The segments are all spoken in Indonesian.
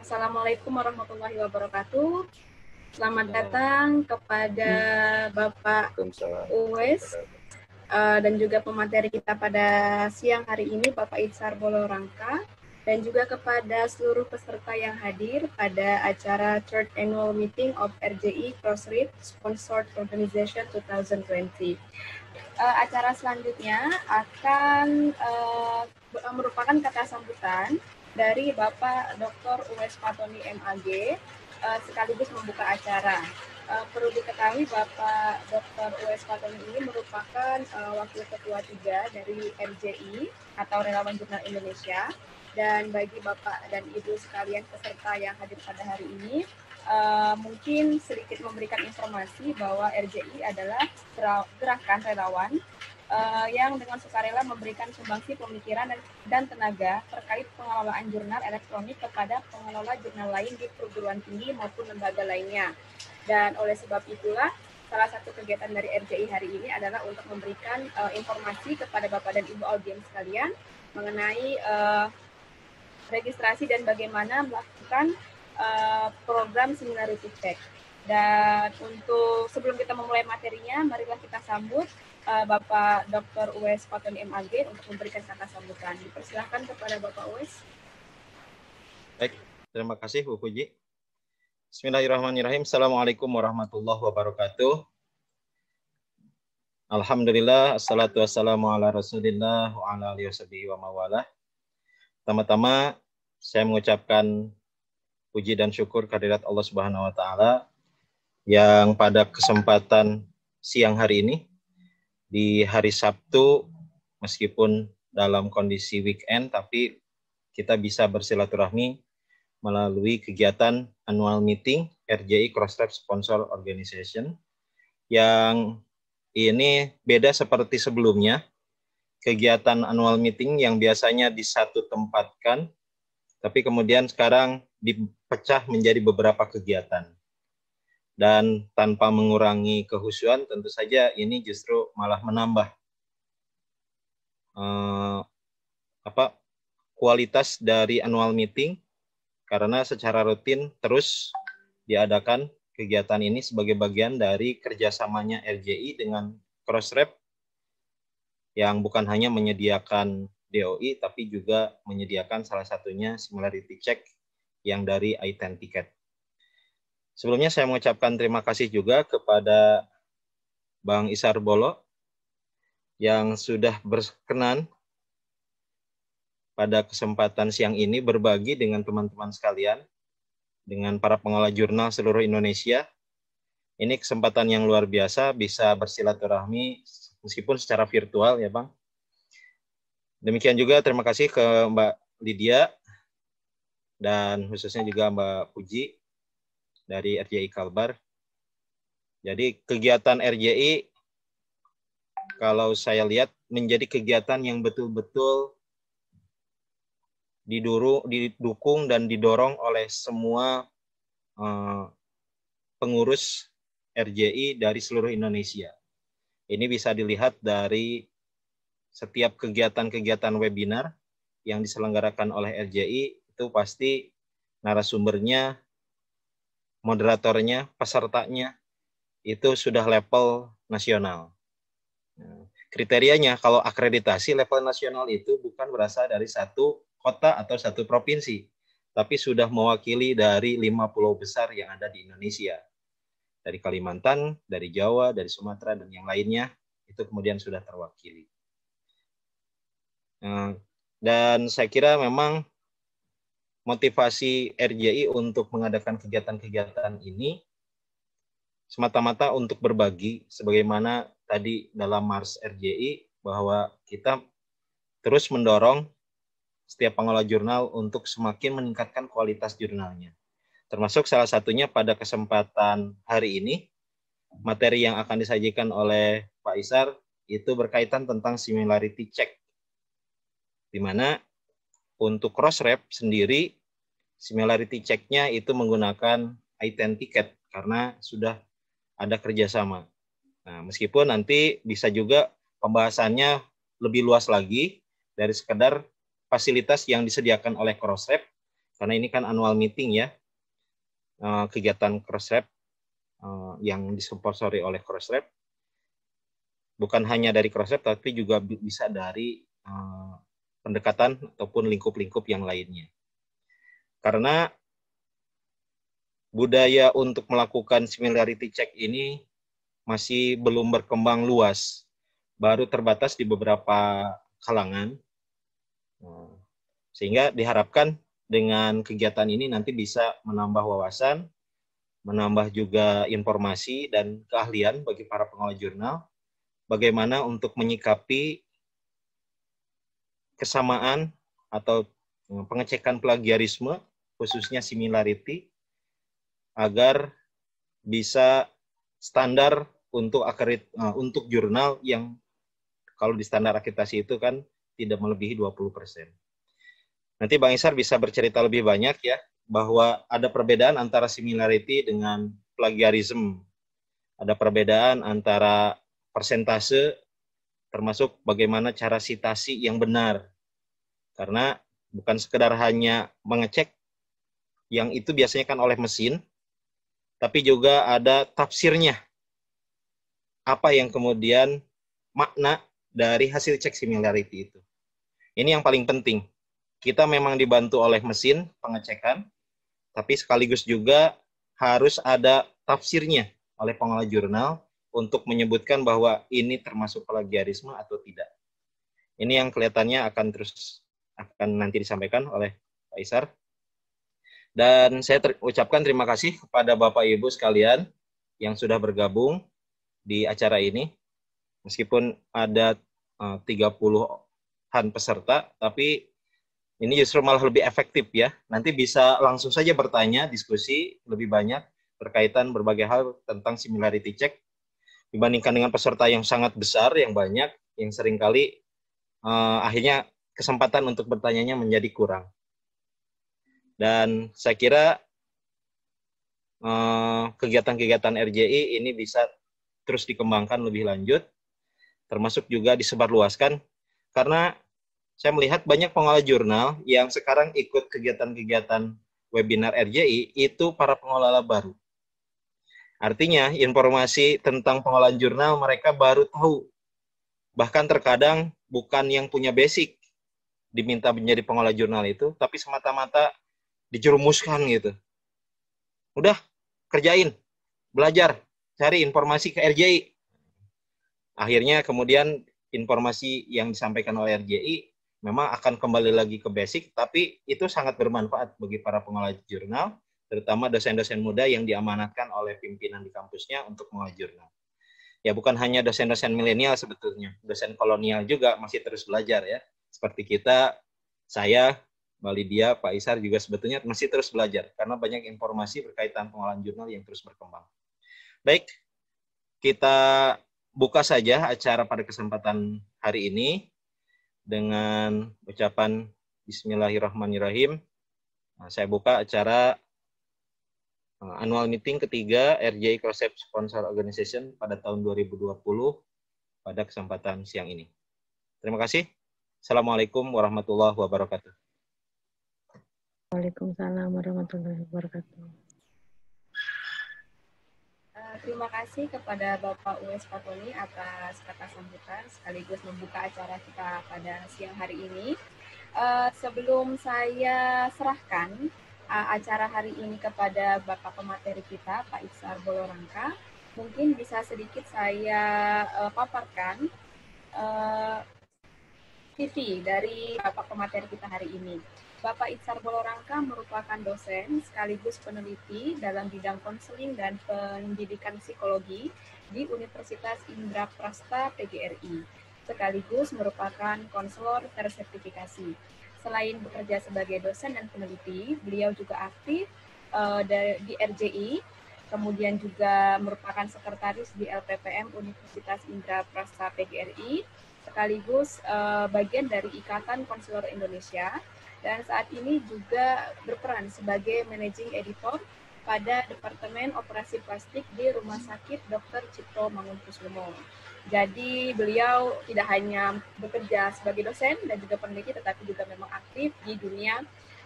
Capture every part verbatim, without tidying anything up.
Assalamualaikum warahmatullahi wabarakatuh. Selamat datang kepada Bapak Uwais uh, dan juga pemateri kita pada siang hari ini, Bapak Itsar Bolorangka, dan juga kepada seluruh peserta yang hadir pada acara Third Annual Meeting of R J I Crossref Sponsored Organization dua ribu dua puluh. Uh, acara selanjutnya akan uh, merupakan kata sambutan dari Bapak Doktor Uwais Fatoni M A.G uh, sekaligus membuka acara. Uh, perlu diketahui Bapak Doktor Uwais Fatoni ini merupakan uh, Wakil Ketua tiga dari R J I atau Relawan Jurnal Indonesia. Dan bagi Bapak dan Ibu sekalian peserta yang hadir pada hari ini, uh, mungkin sedikit memberikan informasi bahwa R J I adalah gerakan relawan Uh, yang dengan sukarela memberikan sumbangsi pemikiran dan, dan tenaga terkait pengelolaan jurnal elektronik kepada pengelola jurnal lain di perguruan tinggi maupun lembaga lainnya. Dan oleh sebab itulah, salah satu kegiatan dari R J I hari ini adalah untuk memberikan uh, informasi kepada Bapak dan Ibu audiens sekalian mengenai uh, registrasi dan bagaimana melakukan uh, program similarity check. Dan untuk sebelum kita memulai materinya, marilah kita sambut uh, Bapak Doktor Uwais Fatoni M A.G untuk memberikan kata sambutan. Dipersilahkan kepada Bapak Uwais. Baik, terima kasih Bu Puji. Bismillahirrahmanirrahim. Assalamualaikum warahmatullahi wabarakatuh. Alhamdulillah, assalatu wassalamu ala rasulillah wa ala alihi wa mawalah. Pertama-tama, saya mengucapkan puji dan syukur kehadirat Allah Subhanahu wa Ta'ala yang pada kesempatan siang hari ini, di hari Sabtu, meskipun dalam kondisi weekend, tapi kita bisa bersilaturahmi melalui kegiatan annual meeting R J I Crossref Sponsor Organization, yang ini beda seperti sebelumnya, kegiatan annual meeting yang biasanya di satu tempatkan, tapi kemudian sekarang dipecah menjadi beberapa kegiatan. Dan tanpa mengurangi kehusuan, tentu saja ini justru malah menambah eh, apa kualitas dari annual meeting, karena secara rutin terus diadakan kegiatan ini sebagai bagian dari kerjasamanya R J I dengan Crossref, yang bukan hanya menyediakan D O I, tapi juga menyediakan salah satunya similarity check yang dari iTenticket. Sebelumnya saya mengucapkan terima kasih juga kepada Bang Itsar Bolo yang sudah berkenan pada kesempatan siang ini berbagi dengan teman-teman sekalian, dengan para pengelola jurnal seluruh Indonesia. Ini kesempatan yang luar biasa bisa bersilaturahmi meskipun secara virtual ya Bang. Demikian juga terima kasih ke Mbak Lydia dan khususnya juga Mbak Puji dari R J I Kalbar. Jadi kegiatan R J I kalau saya lihat menjadi kegiatan yang betul-betul diduru, didukung dan didorong oleh semua eh, pengurus R J I dari seluruh Indonesia. Ini bisa dilihat dari setiap kegiatan-kegiatan webinar yang diselenggarakan oleh R J I, itu pasti narasumbernya, moderatornya, pesertanya, itu sudah level nasional. Nah, kriterianya kalau akreditasi level nasional itu bukan berasal dari satu kota atau satu provinsi, tapi sudah mewakili dari lima pulau besar yang ada di Indonesia. Dari Kalimantan, dari Jawa, dari Sumatera, dan yang lainnya, itu kemudian sudah terwakili. Nah, dan saya kira memang motivasi R J I untuk mengadakan kegiatan-kegiatan ini semata-mata untuk berbagi, sebagaimana tadi dalam Mars R J I, bahwa kita terus mendorong setiap pengelola jurnal untuk semakin meningkatkan kualitas jurnalnya. Termasuk salah satunya pada kesempatan hari ini, materi yang akan disajikan oleh Pak Itsar itu berkaitan tentang similarity check, di mana untuk Crossref sendiri, similarity check-nya itu menggunakan iTenticket karena sudah ada kerjasama. Nah, meskipun nanti bisa juga pembahasannya lebih luas lagi dari sekedar fasilitas yang disediakan oleh Crossref, karena ini kan annual meeting ya, uh, kegiatan Crossref uh, yang disponsori oleh Crossref. Bukan hanya dari Crossref, tapi juga bisa dari uh, pendekatan ataupun lingkup-lingkup yang lainnya. Karena budaya untuk melakukan similarity check ini masih belum berkembang luas, baru terbatas di beberapa kalangan. Sehingga diharapkan dengan kegiatan ini nanti bisa menambah wawasan, menambah juga informasi dan keahlian bagi para pengolah jurnal, bagaimana untuk menyikapi kesamaan atau pengecekan plagiarisme, khususnya similarity, agar bisa standar untuk akredit, uh, untuk jurnal yang kalau di standar akreditasi itu kan tidak melebihi dua puluh persen. Nanti Bang Isar bisa bercerita lebih banyak ya, bahwa ada perbedaan antara similarity dengan plagiarism. Ada perbedaan antara persentase, termasuk bagaimana cara sitasi yang benar. Karena bukan sekedar hanya mengecek, yang itu biasanya kan oleh mesin, tapi juga ada tafsirnya. Apa yang kemudian makna dari hasil cek similarity itu. Ini yang paling penting. Kita memang dibantu oleh mesin pengecekan, tapi sekaligus juga harus ada tafsirnya oleh pengolah jurnal untuk menyebutkan bahwa ini termasuk plagiarisme atau tidak. Ini yang kelihatannya akan terus akan nanti disampaikan oleh Pak Isar. Dan saya ter- ucapkan terima kasih kepada Bapak Ibu sekalian yang sudah bergabung di acara ini. Meskipun ada uh, tiga puluhan peserta, tapi ini justru malah lebih efektif ya. Nanti bisa langsung saja bertanya, diskusi lebih banyak berkaitan berbagai hal tentang similarity check dibandingkan dengan peserta yang sangat besar, yang banyak, yang seringkali uh, akhirnya kesempatan untuk bertanyanya menjadi kurang. Dan saya kira uh, kegiatan-kegiatan R J I ini bisa terus dikembangkan lebih lanjut, termasuk juga disebarluaskan, karena saya melihat banyak pengolah jurnal yang sekarang ikut kegiatan-kegiatan webinar R J I itu para pengelola baru. Artinya informasi tentang pengolahan jurnal mereka baru tahu. Bahkan terkadang bukan yang punya basic diminta menjadi pengolah jurnal itu, tapi semata-mata dijerumuskan gitu. Udah, kerjain, belajar, cari informasi ke R J I. Akhirnya kemudian informasi yang disampaikan oleh R J I memang akan kembali lagi ke basic, tapi itu sangat bermanfaat bagi para pengolah jurnal, terutama dosen-dosen muda yang diamanatkan oleh pimpinan di kampusnya untuk mengolah jurnal. Ya bukan hanya dosen-dosen milenial sebetulnya, dosen kolonial juga masih terus belajar ya. Seperti kita, saya, Mbak Lydia, Pak Isar juga sebetulnya masih terus belajar karena banyak informasi berkaitan pengolahan jurnal yang terus berkembang. Baik, kita buka saja acara pada kesempatan hari ini dengan ucapan Bismillahirrahmanirrahim. Nah, saya buka acara uh, annual meeting ketiga R J I Crossref Sponsor Organization pada tahun dua ribu dua puluh pada kesempatan siang ini. Terima kasih. Assalamualaikum warahmatullahi wabarakatuh. Waalaikumsalam warahmatullahi wabarakatuh. Uh, terima kasih kepada Bapak Uwais Fatoni atas kata sambutan sekaligus membuka acara kita pada siang hari ini. Uh, sebelum saya serahkan uh, acara hari ini kepada Bapak pemateri kita, Pak Iksar Bolorangka, mungkin bisa sedikit saya uh, paparkan uh, C V dari Bapak pemateri kita hari ini. Bapak Iksar Bolorangka merupakan dosen sekaligus peneliti dalam bidang konseling dan pendidikan psikologi di Universitas Indraprasta P G R I, sekaligus merupakan konselor tersertifikasi. Selain bekerja sebagai dosen dan peneliti, beliau juga aktif uh, di R J I, kemudian juga merupakan sekretaris di L P P M Universitas Indraprasta P G R I, sekaligus uh, bagian dari Ikatan Konselor Indonesia, dan saat ini juga berperan sebagai managing editor pada Departemen Operasi Plastik di Rumah Sakit Dokter Cipto Mangunkusumo. Jadi beliau tidak hanya bekerja sebagai dosen dan juga peneliti, tetapi juga memang aktif di dunia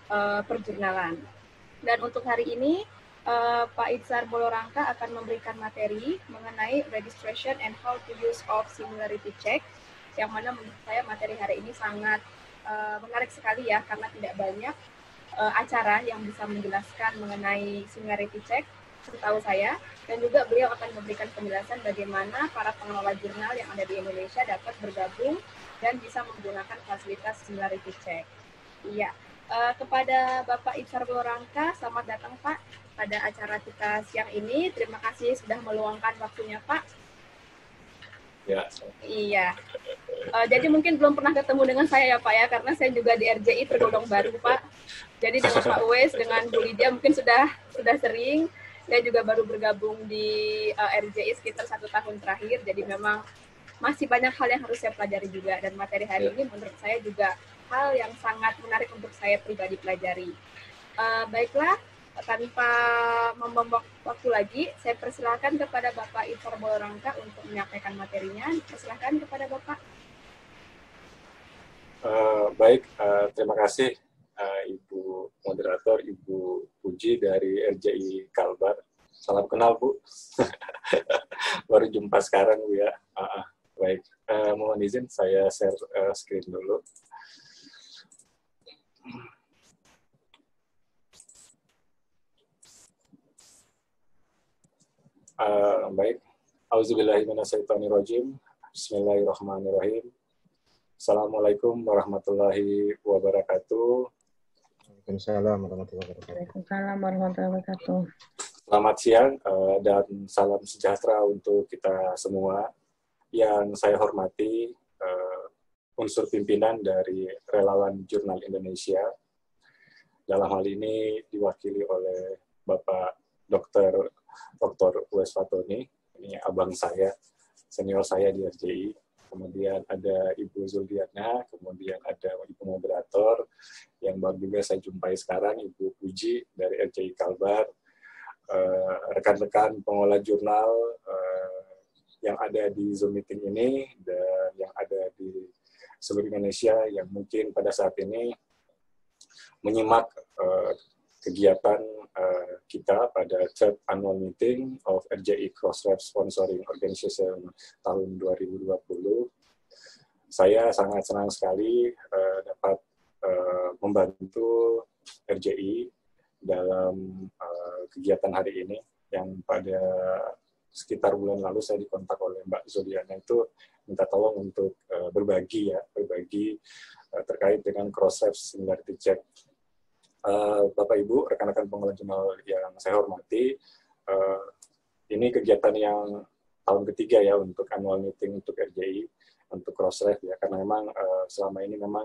uh, perjurnalan. Dan untuk hari ini, uh, Pak Itzar Bolorangka akan memberikan materi mengenai registration and how to use of similarity check, yang mana menurut saya materi hari ini sangat uh, menarik sekali ya, karena tidak banyak uh, acara yang bisa menjelaskan mengenai similarity check, setahu saya, dan juga beliau akan memberikan penjelasan bagaimana para pengelola jurnal yang ada di Indonesia dapat bergabung dan bisa menggunakan fasilitas similarity check. Iya. Uh, kepada Bapak Itzar Bolorangka, selamat datang Pak pada acara kita siang ini. Terima kasih sudah meluangkan waktunya Pak. Ya. Iya. Uh, jadi mungkin belum pernah ketemu dengan saya ya Pak ya, karena saya juga di R J I tergolong baru Pak. Jadi dengan Pak Uwais, dengan Bu Lydia mungkin sudah sudah sering. Saya juga baru bergabung di uh, R J I sekitar satu tahun terakhir. Jadi memang masih banyak hal yang harus saya pelajari juga, dan materi hari ya. ini menurut saya juga hal yang sangat menarik untuk saya pribadi pelajari. Uh, baiklah, tanpa membuang waktu lagi, saya persilakan kepada Bapak Itzar Bolorangka untuk menyampaikan materinya. Persilakan kepada Bapak. Uh, baik, uh, terima kasih uh, Ibu Moderator, Ibu Puji dari R J I Kalbar. Salam kenal Bu. Baru jumpa sekarang Bu ya. Uh, baik, uh, mohon izin saya share uh, screen dulu. Uh, baik, Auzubillahiminasyaitonirrajim. Bismillahirrahmanirrahim. Assalamualaikum warahmatullahi wabarakatuh. Waalaikumsalam warahmatullahi wabarakatuh. Waalaikumsalam warahmatullahi wabarakatuh. Selamat siang uh, dan salam sejahtera untuk kita semua. Yang saya hormati uh, unsur pimpinan dari Relawan Jurnal Indonesia. Dalam hal ini diwakili oleh Bapak Dokter Doktor Uwais Fatoni, ini abang saya, senior saya di R J I. Kemudian ada Ibu Zuldiana, kemudian ada Ibu Moderator, yang baru juga saya jumpai sekarang, Ibu Puji dari R J I Kalbar, uh, rekan-rekan pengolah jurnal uh, yang ada di Zoom meeting ini, dan yang ada di seluruh Indonesia yang mungkin pada saat ini menyimak uh, kegiatan uh, kita pada third annual meeting of R J I Crossref Sponsoring Organization tahun dua ribu dua puluh. Saya sangat senang sekali uh, dapat uh, membantu R J I dalam uh, kegiatan hari ini, yang pada sekitar bulan lalu saya dikontak oleh Mbak Zodiana itu minta tolong untuk uh, berbagi ya, berbagi uh, terkait dengan Crossref Similarity Check. Uh, Bapak Ibu, rekan-rekan pengelola jurnal yang saya hormati, uh, ini kegiatan yang tahun ketiga ya untuk annual meeting untuk R J I, untuk Crossref ya, karena memang uh, selama ini memang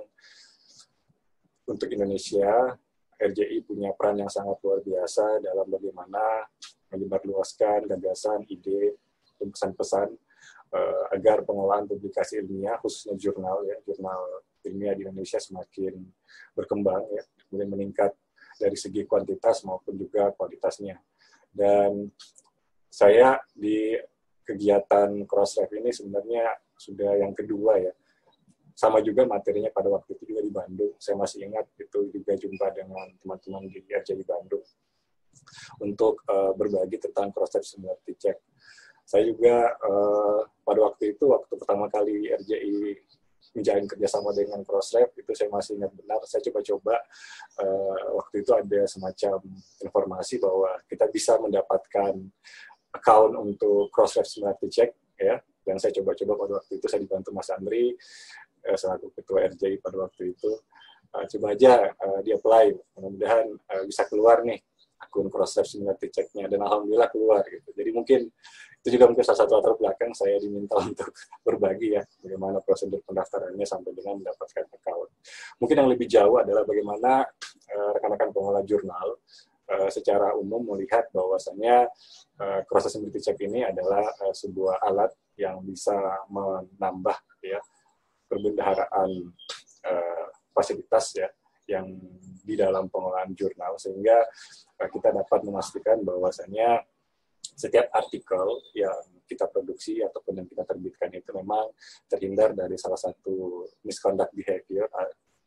untuk Indonesia R J I punya peran yang sangat luar biasa dalam bagaimana menyebarluaskan gagasan, ide, dan pesan-pesan uh, agar pengelolaan publikasi ilmiah, khususnya jurnal ya, jurnal ilmiah di Indonesia semakin berkembang ya, kemudian meningkat dari segi kuantitas maupun juga kualitasnya. Dan saya di kegiatan Crossref ini sebenarnya sudah yang kedua ya. Sama juga materinya pada waktu itu juga di Bandung. Saya masih ingat itu juga jumpa dengan teman-teman di R J I Bandung untuk uh, berbagi tentang Crossref Similarity Check. Saya juga uh, pada waktu itu, waktu pertama kali R J I menjalin kerjasama dengan Crossref, itu saya masih ingat benar, saya coba-coba uh, waktu itu ada semacam informasi bahwa kita bisa mendapatkan account untuk Crossref Similarity Check, ya, dan saya coba-coba pada waktu itu, saya dibantu Mas Andri, uh, selaku Ketua R J I pada waktu itu, uh, coba aja uh, di-apply, mudah-mudahan uh, bisa keluar nih akun Crossref Similarity Check-nya, dan alhamdulillah keluar gitu. Jadi mungkin itu juga mungkin salah satu latar belakang saya diminta untuk berbagi ya bagaimana prosedur pendaftarannya sampai dengan mendapatkan account. Mungkin yang lebih jauh adalah bagaimana uh, rekan-rekan pengelola jurnal uh, secara umum melihat bahwasannya uh, Crossref Similarity Check ini adalah uh, sebuah alat yang bisa menambah ya perbendaharaan uh, fasilitas ya yang di dalam pengelolaan jurnal, sehingga uh, kita dapat memastikan bahwasannya setiap artikel yang kita produksi ataupun yang kita terbitkan itu memang terhindar dari salah satu misconduct behavior,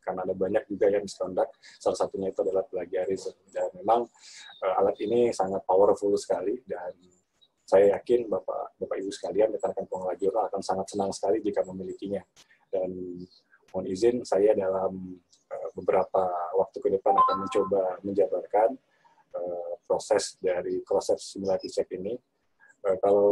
karena ada banyak juga yang misconduct, salah satunya itu adalah plagiarism. Dan memang uh, alat ini sangat powerful sekali, dan saya yakin Bapak Bapak Ibu sekalian, rekan-rekan pengelola jurnal akan sangat senang sekali jika memilikinya. Dan mohon izin saya dalam uh, beberapa waktu ke depan akan mencoba menjabarkan uh, proses dari cross-reference similarity check ini. Uh, kalau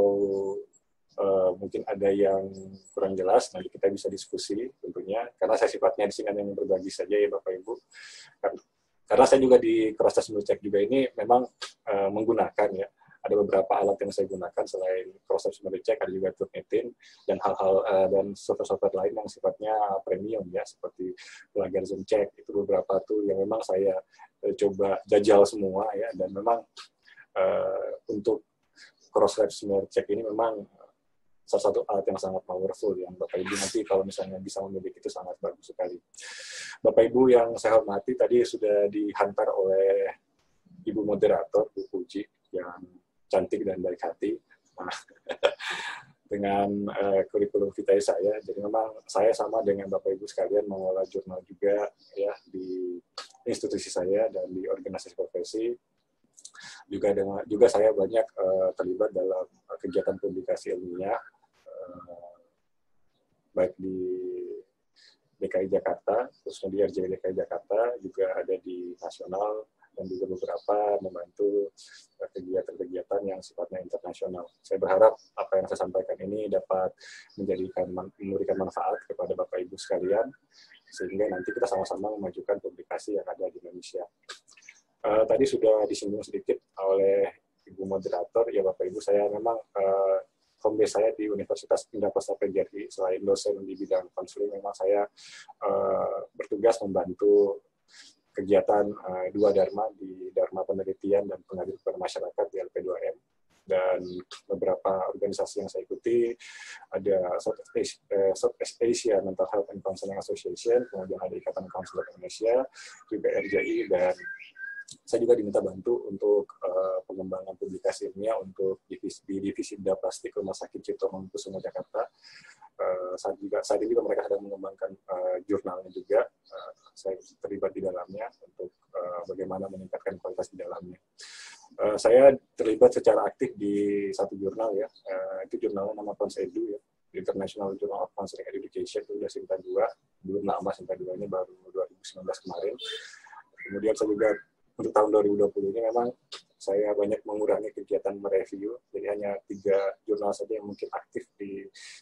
uh, mungkin ada yang kurang jelas, nanti kita bisa diskusi tentunya, karena saya sifatnya di sini hanya berbagi saja ya Bapak Ibu. Karena, karena saya juga di cross-reference similarity check juga ini memang uh, menggunakan ya, ada beberapa alat yang saya gunakan selain cross-reference similarity check, ada juga Turnitin dan hal-hal uh, dan software-software lain yang sifatnya premium ya, seperti plagiarism check. Itu beberapa tuh yang memang saya uh, coba jajal semua ya, dan memang uh, untuk cross-reference similarity check ini memang salah satu alat yang sangat powerful yang Bapak Ibu nanti kalau misalnya bisa memiliki itu sangat bagus sekali. Bapak Ibu yang saya hormati, tadi sudah dihantar oleh Ibu Moderator, Bu Puji, yang cantik dan baik hati nah, dengan uh, kurikulum vitae saya. Jadi memang saya sama dengan Bapak Ibu sekalian mengelola jurnal juga ya di institusi saya dan di organisasi profesi. Juga dengan juga saya banyak uh, terlibat dalam uh, kegiatan publikasi ilmiah uh, baik di D K I Jakarta, khususnya di R J I D K I Jakarta, juga ada di nasional, dan juga beberapa membantu kegiatan-kegiatan yang sifatnya internasional. Saya berharap apa yang saya sampaikan ini dapat menjadikan memberikan manfaat kepada Bapak Ibu sekalian, sehingga nanti kita sama-sama memajukan publikasi yang ada di Indonesia. Uh, tadi sudah disinggung sedikit oleh Ibu Moderator, ya Bapak Ibu, saya memang uh, home base saya di Universitas Indah Costa P G R I, selain dosen di bidang konseling, memang saya uh, bertugas membantu kegiatan uh, dua Dharma di Dharma Penelitian dan Pengabdian kepada Masyarakat di L P dua M, dan beberapa organisasi yang saya ikuti ada Southeast Asia Mental Health and Counseling Association, kemudian ada Ikatan Konselor Indonesia, juga R J I, dan saya juga diminta bantu untuk uh, pengembangan publikasi ilmiah untuk divisi, di divisi bedah plastik Rumah Sakit Cipto Mangunkusumo Jakarta. Uh, saat juga saat ini juga mereka sedang mengembangkan uh, jurnalnya juga. Uh, saya terlibat di dalamnya untuk uh, bagaimana meningkatkan kualitas di dalamnya. Uh, saya terlibat secara aktif di satu jurnal ya. Uh, itu jurnalnya nama Konsedu ya, International Journal of Counseling Education, itu sudah Sinta dua, belum lama Sinta dua ini baru dua ribu sembilan belas kemarin. Kemudian saya juga untuk tahun dua ribu dua puluh ini memang saya banyak mengurangi kegiatan mereview, jadi hanya tiga jurnal saja yang mungkin aktif di,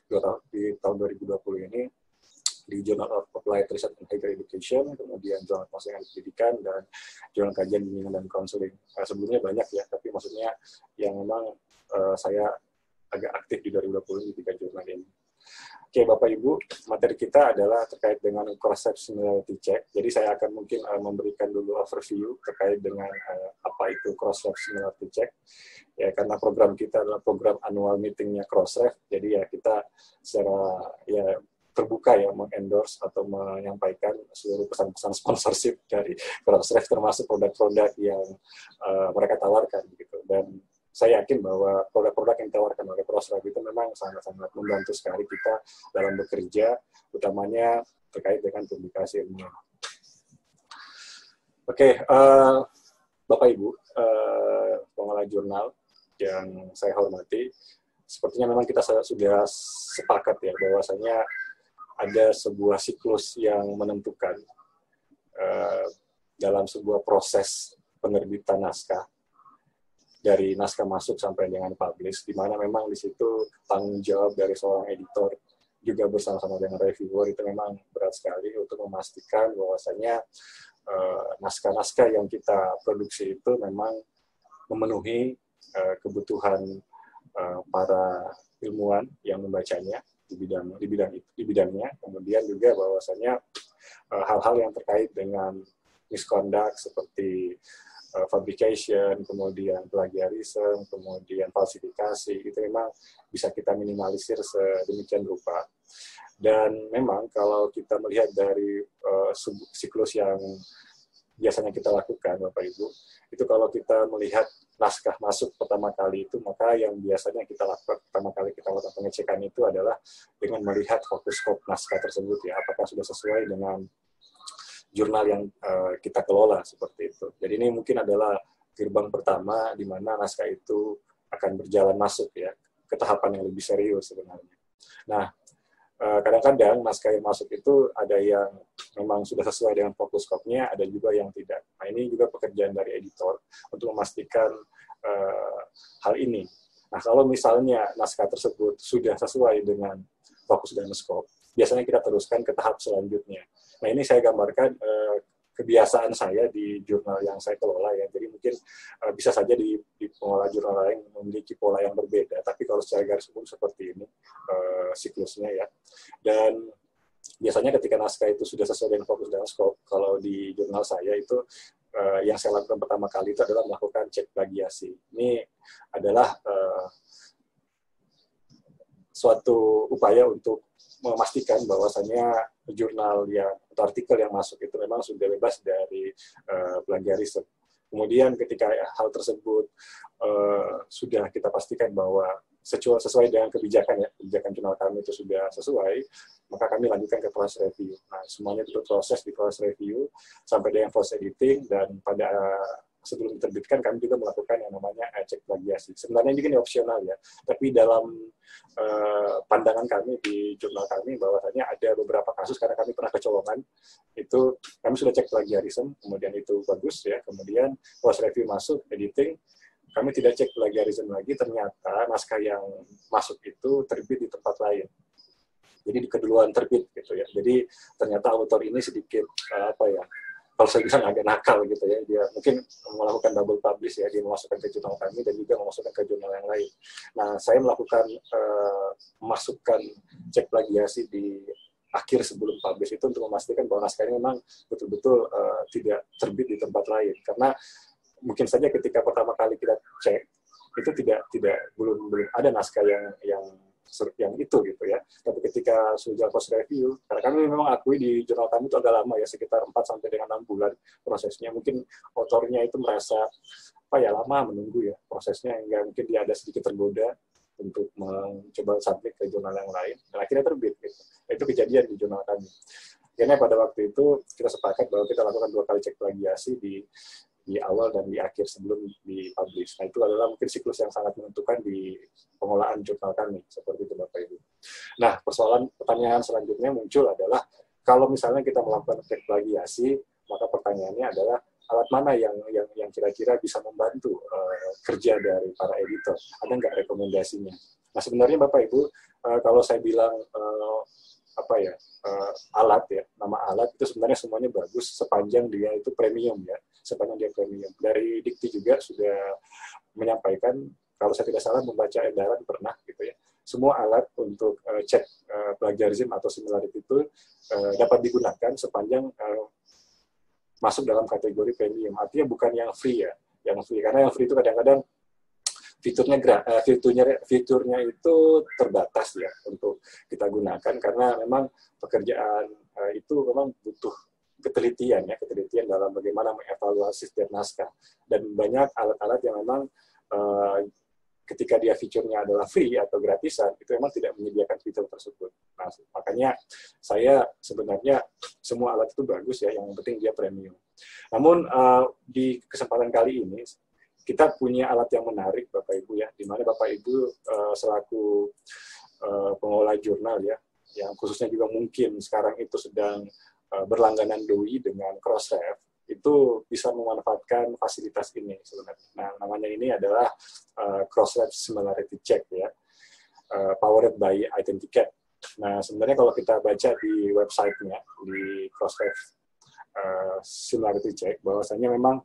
di tahun dua ribu dua puluh ini, di Journal of Applied Research and Higher Education, kemudian Jurnal Konseling dan Pendidikan, dan Jurnal Kajian Bimbingan dan Konseling. Nah, sebelumnya banyak ya, tapi maksudnya yang memang uh, saya agak aktif di dua ribu dua puluh di tiga jurnal ini. Oke, Bapak Ibu, materi kita adalah terkait dengan cross-reference similarity check. Jadi saya akan mungkin uh, memberikan dulu overview terkait dengan uh, apa itu cross-reference similarity check. Ya, karena program kita adalah program annual meeting-nya Crossref, jadi ya kita secara ya terbuka ya mengendorse atau menyampaikan seluruh pesan-pesan sponsorship dari Crossref, termasuk produk-produk yang uh, mereka tawarkan gitu. Dan saya yakin bahwa produk-produk yang ditawarkan oleh Crossref itu memang sangat-sangat membantu sekali kita dalam bekerja, utamanya terkait dengan publikasi ilmiah. Oke, uh, Bapak Ibu, uh, pengelola jurnal yang saya hormati, sepertinya memang kita sudah sepakat ya bahwasanya ada sebuah siklus yang menentukan uh, dalam sebuah proses penerbitan naskah, dari naskah masuk sampai dengan publish, di mana memang di situ tanggung jawab dari seorang editor juga bersama-sama dengan reviewer itu memang berat sekali untuk memastikan bahwasanya uh, naskah-naskah yang kita produksi itu memang memenuhi uh, kebutuhan uh, para ilmuwan yang membacanya di bidang di bidang di bidangnya, kemudian juga bahwasanya uh, hal-hal yang terkait dengan misconduct seperti Uh, fabrication, kemudian plagiarism, kemudian falsifikasi, itu memang bisa kita minimalisir sedemikian rupa. Dan memang kalau kita melihat dari uh, siklus yang biasanya kita lakukan, Bapak Ibu, itu kalau kita melihat naskah masuk pertama kali itu, maka yang biasanya kita lakukan pertama kali kita lakukan pengecekan itu adalah dengan melihat fokus skop naskah tersebut ya, apakah sudah sesuai dengan jurnal yang uh, kita kelola seperti itu. Jadi ini mungkin adalah gerbang pertama di mana naskah itu akan berjalan masuk ya ke tahapan yang lebih serius sebenarnya. Nah, kadang-kadang naskah yang masuk itu ada yang memang sudah sesuai dengan fokus skopnya, ada juga yang tidak. Nah, ini juga pekerjaan dari editor untuk memastikan uh, hal ini. Nah, kalau misalnya naskah tersebut sudah sesuai dengan fokus dan skop, biasanya kita teruskan ke tahap selanjutnya. Nah, ini saya gambarkan uh, kebiasaan saya di jurnal yang saya kelola ya. Jadi mungkin uh, bisa saja di, di pengelola jurnal lain memiliki pola yang berbeda. Tapi kalau secara garis umum seperti ini uh, siklusnya ya. Dan biasanya ketika naskah itu sudah sesuai dengan fokus dan skop, kalau di jurnal saya itu uh, yang saya lakukan pertama kali itu adalah melakukan cek plagiasi. Ini adalah uh, suatu upaya untuk memastikan bahwasannya jurnal yang atau artikel yang masuk itu memang sudah bebas dari uh, plagiarisme. Kemudian ketika hal tersebut uh, sudah kita pastikan bahwa sesuai, sesuai dengan kebijakan ya, kebijakan jurnal kami itu sudah sesuai, maka kami lanjutkan ke proses review. Nah, semuanya itu proses di proses review sampai dengan proses editing, dan pada uh, sebelum diterbitkan kami juga melakukan yang namanya cek plagiasi. Sebenarnya ini kan opsional ya, tapi dalam uh, pandangan kami di jurnal kami bahwasanya ada beberapa kasus karena kami pernah kecolongan, itu kami sudah cek plagiarisme, kemudian itu bagus ya, kemudian proses review masuk, editing, kami tidak cek plagiarisme lagi, ternyata naskah yang masuk itu terbit di tempat lain. Jadi keduluan terbit gitu ya. Jadi ternyata autor ini sedikit uh, apa ya, kalau saya bilang agak nakal gitu ya, dia mungkin melakukan double publish ya, dia memasukkan ke jurnal kami dan juga memasukkan ke jurnal yang lain. Nah, saya melakukan uh, memasukkan cek plagiasi di akhir sebelum publish itu untuk memastikan bahwa naskah ini memang betul-betul uh, tidak terbit di tempat lain, karena mungkin saja ketika pertama kali kita cek itu tidak tidak belum belum ada naskah yang yang yang itu gitu ya. Tapi ketika sudah post review, karena kami memang akui di jurnal kami itu agak lama ya, sekitar empat sampai dengan enam bulan prosesnya. Mungkin autornya itu merasa apa ya, lama menunggu ya prosesnya, hingga mungkin dia ada sedikit tergoda untuk mencoba submit ke jurnal yang lain, dan akhirnya terbit gitu. Itu kejadian di jurnal kami. Karena pada waktu itu kita sepakat bahwa kita lakukan dua kali cek plagiasi di di awal dan di akhir sebelum dipublish. Nah, itu adalah mungkin siklus yang sangat menentukan di pengelolaan jurnal kami, seperti itu Bapak Ibu. Nah, persoalan pertanyaan selanjutnya muncul adalah, kalau misalnya kita melakukan cek plagiasi, maka pertanyaannya adalah alat mana yang yang yang kira-kira bisa membantu uh, kerja dari para editor? Ada nggak rekomendasinya? Nah, sebenarnya Bapak Ibu, uh, kalau saya bilang uh, apa ya, uh, alat ya, nama alat itu sebenarnya semuanya bagus sepanjang dia itu premium ya, sepanjang dia premium. Dari Dikti juga sudah menyampaikan, kalau saya tidak salah membaca edaran pernah gitu ya, semua alat untuk uh, cek uh, plagiarism atau similarity itu uh, dapat digunakan sepanjang uh, masuk dalam kategori premium. Artinya bukan yang free ya, yang free, karena yang free itu kadang-kadang fiturnya uh, fiturnya fiturnya itu terbatas ya untuk kita gunakan, karena memang pekerjaan uh, itu memang butuh ketelitian ya, ketelitian dalam bagaimana mengevaluasi setiap naskah, dan banyak alat-alat yang memang uh, ketika dia fiturnya adalah free atau gratisan, itu memang tidak menyediakan fitur tersebut. Nah, makanya saya sebenarnya semua alat itu bagus ya, yang penting dia premium. Namun uh, di kesempatan kali ini kita punya alat yang menarik Bapak Ibu ya, di mana Bapak Ibu uh, selaku uh, pengelola jurnal ya, yang khususnya juga mungkin sekarang itu sedang uh, berlangganan D O I dengan Crossref, itu bisa memanfaatkan fasilitas ini sebenarnya. Nah, namanya ini adalah uh, Crossref Similarity Check ya, uh, powered by Identicat. Nah, sebenarnya kalau kita baca di websitenya, di Crossref uh, Similarity Check, bahwasanya memang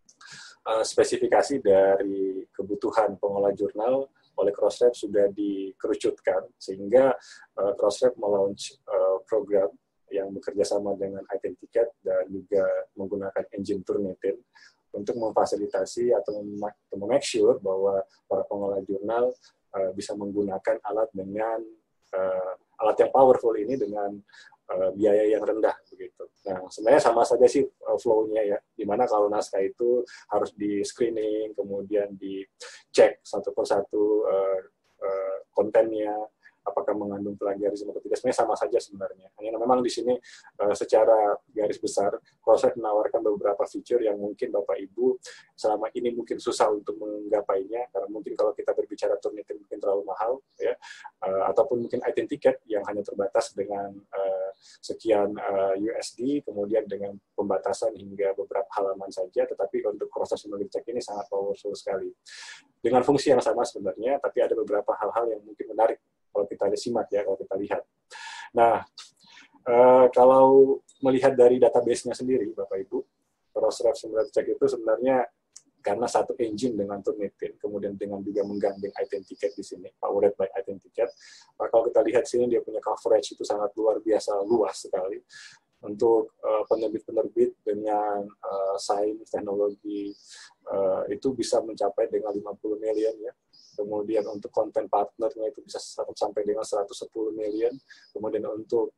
Uh, spesifikasi dari kebutuhan pengelola jurnal oleh Crossref sudah dikerucutkan, sehingga uh, Crossref melaunch uh, program yang bekerja sama dengan Identicat dan juga menggunakan engine Turnitin untuk memfasilitasi atau make sure bahwa para pengelola jurnal uh, bisa menggunakan alat dengan uh, alat yang powerful ini dengan uh, biaya yang rendah begitu. Nah, sebenarnya sama saja sih uh, flow-nya ya, dimana kalau naskah itu harus di screening, kemudian dicek satu persatu uh, uh, kontennya, apakah mengandung plagiarisme atau tidak, sebenarnya sama saja sebenarnya. Hanya memang di sini uh, secara garis besar Crossref menawarkan beberapa fitur yang mungkin Bapak Ibu selama ini mungkin susah untuk menggapainya, karena mungkin kalau kita berbicara Turnitin mungkin terlalu mahal, ya, uh, ataupun mungkin item ticket yang hanya terbatas dengan uh, sekian uh, U S D, kemudian dengan pembatasan hingga beberapa halaman saja, tetapi untuk Crossref Similarity Check ini sangat powerful sekali. Dengan fungsi yang sama sebenarnya, tapi ada beberapa hal-hal yang mungkin menarik kalau kita simak ya, kalau kita lihat. Nah, uh, kalau melihat dari database-nya sendiri, Bapak Ibu, Crossref Similarity Check itu sebenarnya karena satu engine dengan Turnitin, kemudian dengan juga menggandeng item ticket di sini, powered by item ticket. Nah, kalau kita lihat sini dia punya coverage itu sangat luar biasa luas sekali. Untuk uh, penerbit-penerbit dengan uh, sains teknologi uh, itu bisa mencapai dengan lima puluh million ya. Kemudian untuk konten partnernya itu bisa sampai dengan seratus sepuluh million. Kemudian untuk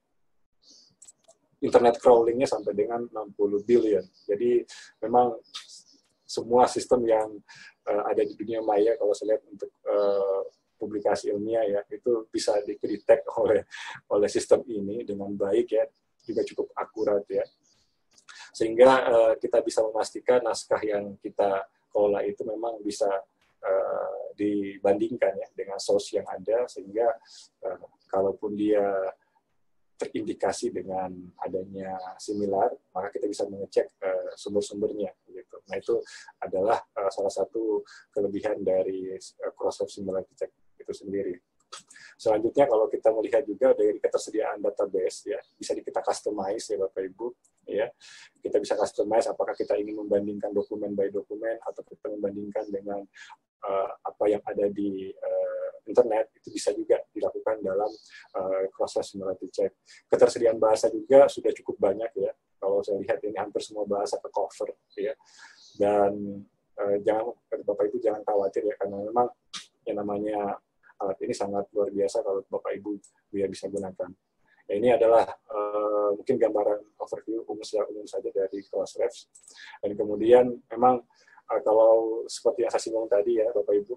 internet crawlingnya sampai dengan enam puluh billion. Jadi memang semua sistem yang uh, ada di dunia maya, kalau saya lihat untuk uh, publikasi ilmiah ya, itu bisa di-detect oleh oleh sistem ini dengan baik ya, juga cukup akurat ya, sehingga uh, kita bisa memastikan naskah yang kita kelola itu memang bisa uh, dibandingkan ya dengan source yang ada, sehingga uh, kalaupun dia terindikasi dengan adanya similar, maka kita bisa mengecek uh, sumber-sumbernya gitu. Nah, itu adalah uh, salah satu kelebihan dari uh, Crossref Similarity Check itu sendiri. Selanjutnya kalau kita melihat juga dari ketersediaan database ya, bisa kita customize ya Bapak Ibu ya. Kita bisa customize apakah kita ingin membandingkan dokumen by dokumen atau kita membandingkan dengan uh, apa yang ada di uh, internet, itu bisa juga dilakukan dalam uh, Crossref Similarity Check. Ketersediaan bahasa juga sudah cukup banyak ya. Kalau saya lihat ini hampir semua bahasa ke cover ya. Dan uh, jangan Bapak Ibu jangan khawatir ya, karena memang yang namanya alat ini sangat luar biasa kalau Bapak Ibu biar bisa gunakan. Ya, ini adalah uh, mungkin gambaran overview umum, umum saja dari Crossref. Dan kemudian memang uh, kalau seperti yang saya singgung tadi ya Bapak Ibu,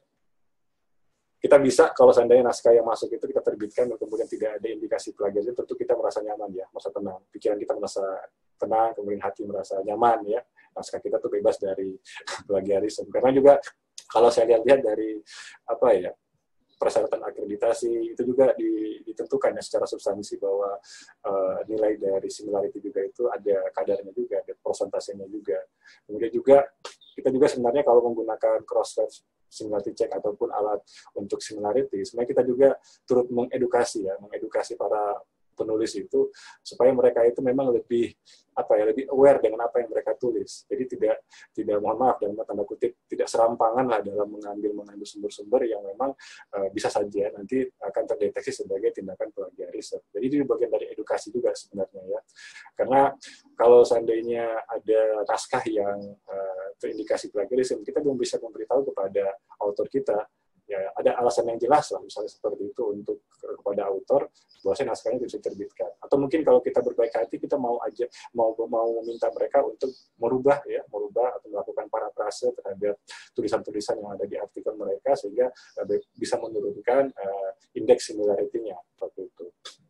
kita bisa kalau seandainya naskah yang masuk itu kita terbitkan dan kemudian tidak ada indikasi plagiarisme, tentu kita merasa nyaman ya, merasa tenang. Pikiran kita merasa tenang, kemudian hati merasa nyaman ya. Naskah kita tuh bebas dari plagiarisme. Karena juga kalau saya lihat-lihat dari apa ya, persyaratan akreditasi itu juga ditentukan ya secara substansi bahwa uh, nilai dari similarity juga itu ada kadarnya juga, ada persentasenya juga. Kemudian juga kita juga sebenarnya kalau menggunakan Crossref Similarity Check ataupun alat untuk similarity, sebenarnya kita juga turut mengedukasi ya, mengedukasi para penulis itu supaya mereka itu memang lebih apa ya, lebih aware dengan apa yang mereka tulis. Jadi tidak tidak mohon maaf dalam tanda kutip tidak serampangan lah dalam mengambil mengambil sumber-sumber yang memang uh, bisa saja nanti akan terdeteksi sebagai tindakan plagiarisme. Jadi itu bagian dari edukasi juga sebenarnya ya. Karena kalau seandainya ada naskah yang uh, terindikasi plagiarisme, kita belum bisa memberitahu kepada autor kita. Ya, ada alasan yang jelas lah, misalnya seperti itu untuk kepada autor bahwasanya naskahnya bisa diterbitkan. Atau mungkin kalau kita berbaik hati, kita mau aja mau mau meminta mereka untuk merubah ya, merubah atau melakukan parafrase terhadap tulisan-tulisan yang ada di artikel mereka sehingga uh, bisa menurunkan uh, indeks similarity-nya seperti itu.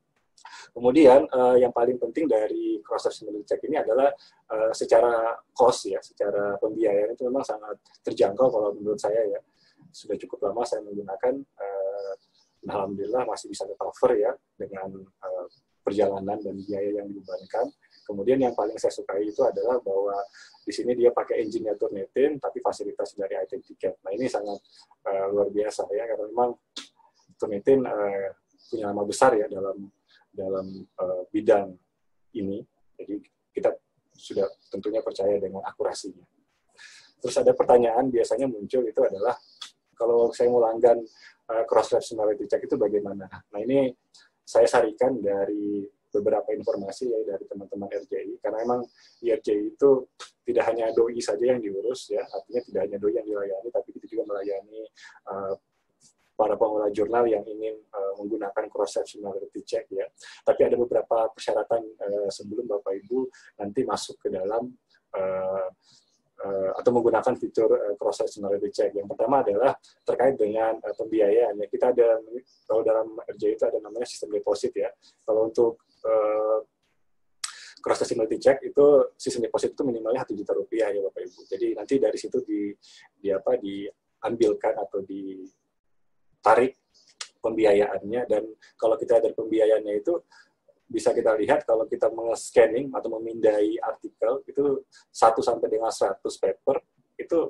Kemudian uh, yang paling penting dari Crossref Similarity Check ini adalah uh, secara cost ya, secara pembiayaan itu memang sangat terjangkau kalau menurut saya ya. Sudah cukup lama saya menggunakan, uh, alhamdulillah masih bisa cover ya dengan uh, perjalanan dan biaya yang dibebankan. Kemudian yang paling saya sukai itu adalah bahwa di sini dia pakai engine-nya Turnitin, tapi fasilitas dari item ticket. Nah ini sangat uh, luar biasa ya, karena memang Turnitin uh, punya nama besar ya dalam dalam uh, bidang ini. Jadi kita sudah tentunya percaya dengan akurasinya. Terus ada pertanyaan biasanya muncul itu adalah kalau saya mau langgan uh, Crossref Similarity Check itu bagaimana? Nah ini saya sarikan dari beberapa informasi ya dari teman-teman R J I, karena memang I R J I itu tidak hanya doi saja yang diurus ya, artinya tidak hanya doi yang dilayani, tapi kita juga melayani uh, para pengelola jurnal yang ingin uh, menggunakan Crossref Similarity Check ya. Tapi ada beberapa persyaratan uh, sebelum Bapak Ibu nanti masuk ke dalam uh, uh, atau menggunakan fitur uh, cross similarity check. Yang pertama adalah terkait dengan uh, pembiayaan. Ya, kita ada, kalau dalam R J itu ada namanya sistem deposit ya. Kalau untuk uh, cross similarity check itu sistem deposit itu minimalnya satu juta rupiah ya Bapak Ibu. Jadi nanti dari situ di, di apa diambilkan atau ditarik pembiayaannya, dan kalau kita dari pembiayaannya itu bisa kita lihat kalau kita meng-scanning atau memindai artikel itu satu sampai dengan seratus paper itu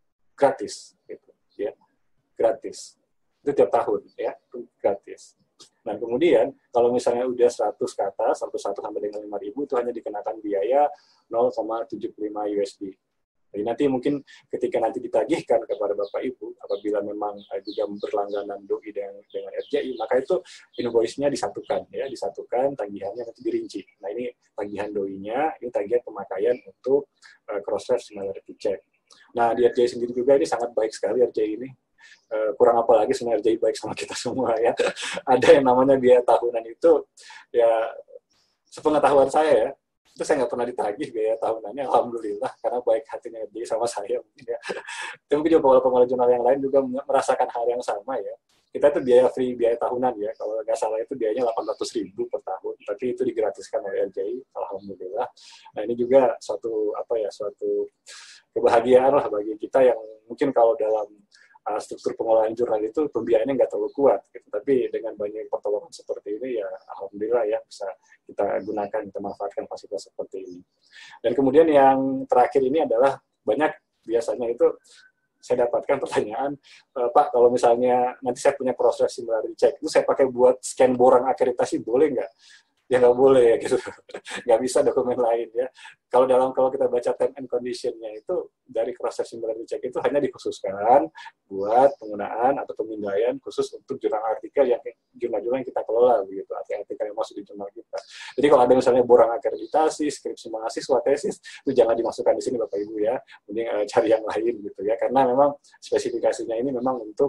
gratis gitu ya. Gratis. Itu tiap tahun ya, itu gratis. Nah, kemudian kalau misalnya udah seratus ke atas atau satu sampai dengan lima ribu itu hanya dikenakan biaya nol koma tujuh lima U S D. Jadi nanti mungkin ketika nanti ditagihkan kepada Bapak Ibu, apabila memang juga berlangganan doi dengan, dengan R J I, maka itu invoice-nya disatukan, ya, disatukan, tagihannya nanti dirinci. Nah, ini tagihan doi-nya, ini tagihan pemakaian untuk uh, cross-reference similarity check. Nah, di R J I sendiri juga ini sangat baik sekali R J I ini. Uh, kurang apa lagi sebenarnya R J I baik sama kita semua, ya. Ada yang namanya biaya tahunan itu, ya, sepengetahuan saya, ya, itu saya nggak pernah ditagih biaya tahunannya, alhamdulillah, karena baik hatinya dia sama saya mungkin ya. Itu mungkin juga pengelola jurnal yang lain juga merasakan hal yang sama ya. Kita itu biaya free, biaya tahunan ya, kalau nggak salah itu biayanya delapan ratus ribu per tahun, tapi itu digratiskan oleh R J I, alhamdulillah. Nah, ini juga suatu apa ya, suatu kebahagiaan lah bagi kita yang mungkin kalau dalam Uh, struktur pengelolaan jurnal itu pembiayaannya nggak terlalu kuat, gitu. Tapi dengan banyak pertolongan seperti ini ya alhamdulillah ya bisa kita gunakan, kita manfaatkan fasilitas seperti ini. Dan kemudian yang terakhir ini adalah banyak biasanya itu saya dapatkan pertanyaan, e, Pak kalau misalnya nanti saya punya proses similarity check itu saya pakai buat scan borang akreditasi boleh nggak? Ya nggak boleh ya gitu, nggak bisa dokumen lain ya. Kalau dalam kalau kita baca term and condition-nya itu dari cross similarity check itu hanya dikhususkan buat penggunaan atau pemindaian khusus untuk jurnal artikel yang jurnal-jurnal yang kita kelola begitu, artikel yang masuk di jurnal kita. Jadi kalau ada misalnya borang akreditasi, skripsi mahasiswa, tesis itu jangan dimasukkan di sini Bapak Ibu ya, mending uh, cari yang lain gitu ya, karena memang spesifikasinya ini memang untuk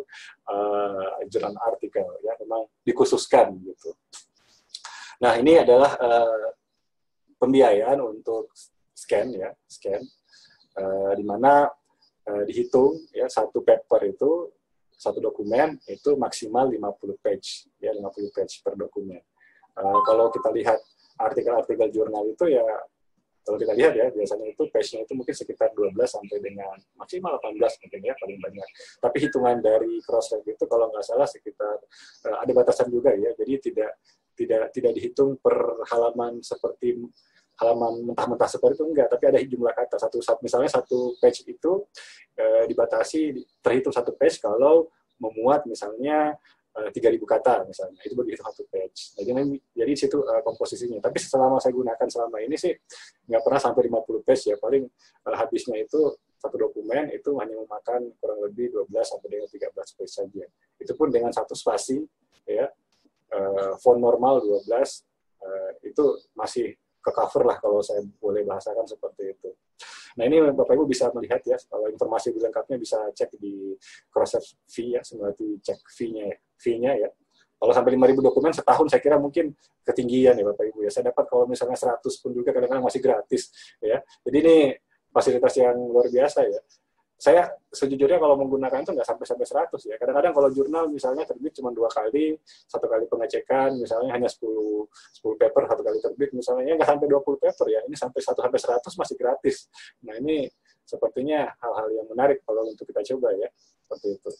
uh, jurnal artikel ya, memang dikhususkan gitu. Nah, ini adalah uh, pembiayaan untuk scan ya, scan, uh, di mana uh, dihitung ya satu paper itu, satu dokumen itu maksimal lima puluh page, ya lima puluh page per dokumen. Uh, kalau kita lihat artikel-artikel jurnal itu ya, kalau kita lihat ya, biasanya itu page-nya itu mungkin sekitar dua belas sampai dengan maksimal delapan belas mungkin ya, paling banyak. Tapi hitungan dari cross-check itu kalau nggak salah sekitar, uh, ada batasan juga ya, jadi tidak tidak tidak dihitung per halaman seperti halaman mentah-mentah seperti itu, enggak, tapi ada jumlah kata. Satu, misalnya satu page itu e, dibatasi, terhitung satu page kalau memuat misalnya e, tiga ribu kata misalnya, itu begitu satu page. Jadi, jadi di situ e, komposisinya. Tapi selama saya gunakan selama ini sih nggak pernah sampai lima puluh page ya, paling e, habisnya itu satu dokumen itu hanya memakan kurang lebih dua belas sampai dengan tiga belas page saja. Itu pun dengan satu spasi ya. Uh, font normal dua belas uh, itu masih ke cover lah kalau saya boleh bahasakan seperti itu. Nah, ini Bapak Ibu bisa melihat ya, kalau informasi lebih lengkapnya bisa cek di cross-check fee ya, sebenarnya cek fee-nya fee-nya ya. Kalau sampai lima ribu dokumen setahun saya kira mungkin ketinggian ya Bapak Ibu ya. Saya dapat kalau misalnya seratus pun juga kadang-kadang masih gratis ya. Jadi ini fasilitas yang luar biasa ya. Saya sejujurnya kalau menggunakan itu nggak sampai-sampai seratus ya. Kadang-kadang kalau jurnal misalnya terbit cuma dua kali, satu kali pengecekan, misalnya hanya sepuluh, sepuluh paper, satu kali terbit misalnya, ya nggak sampai dua puluh paper ya. Ini sampai satu sampai seratus masih gratis. Nah, ini sepertinya hal-hal yang menarik kalau untuk kita coba ya. Seperti itu.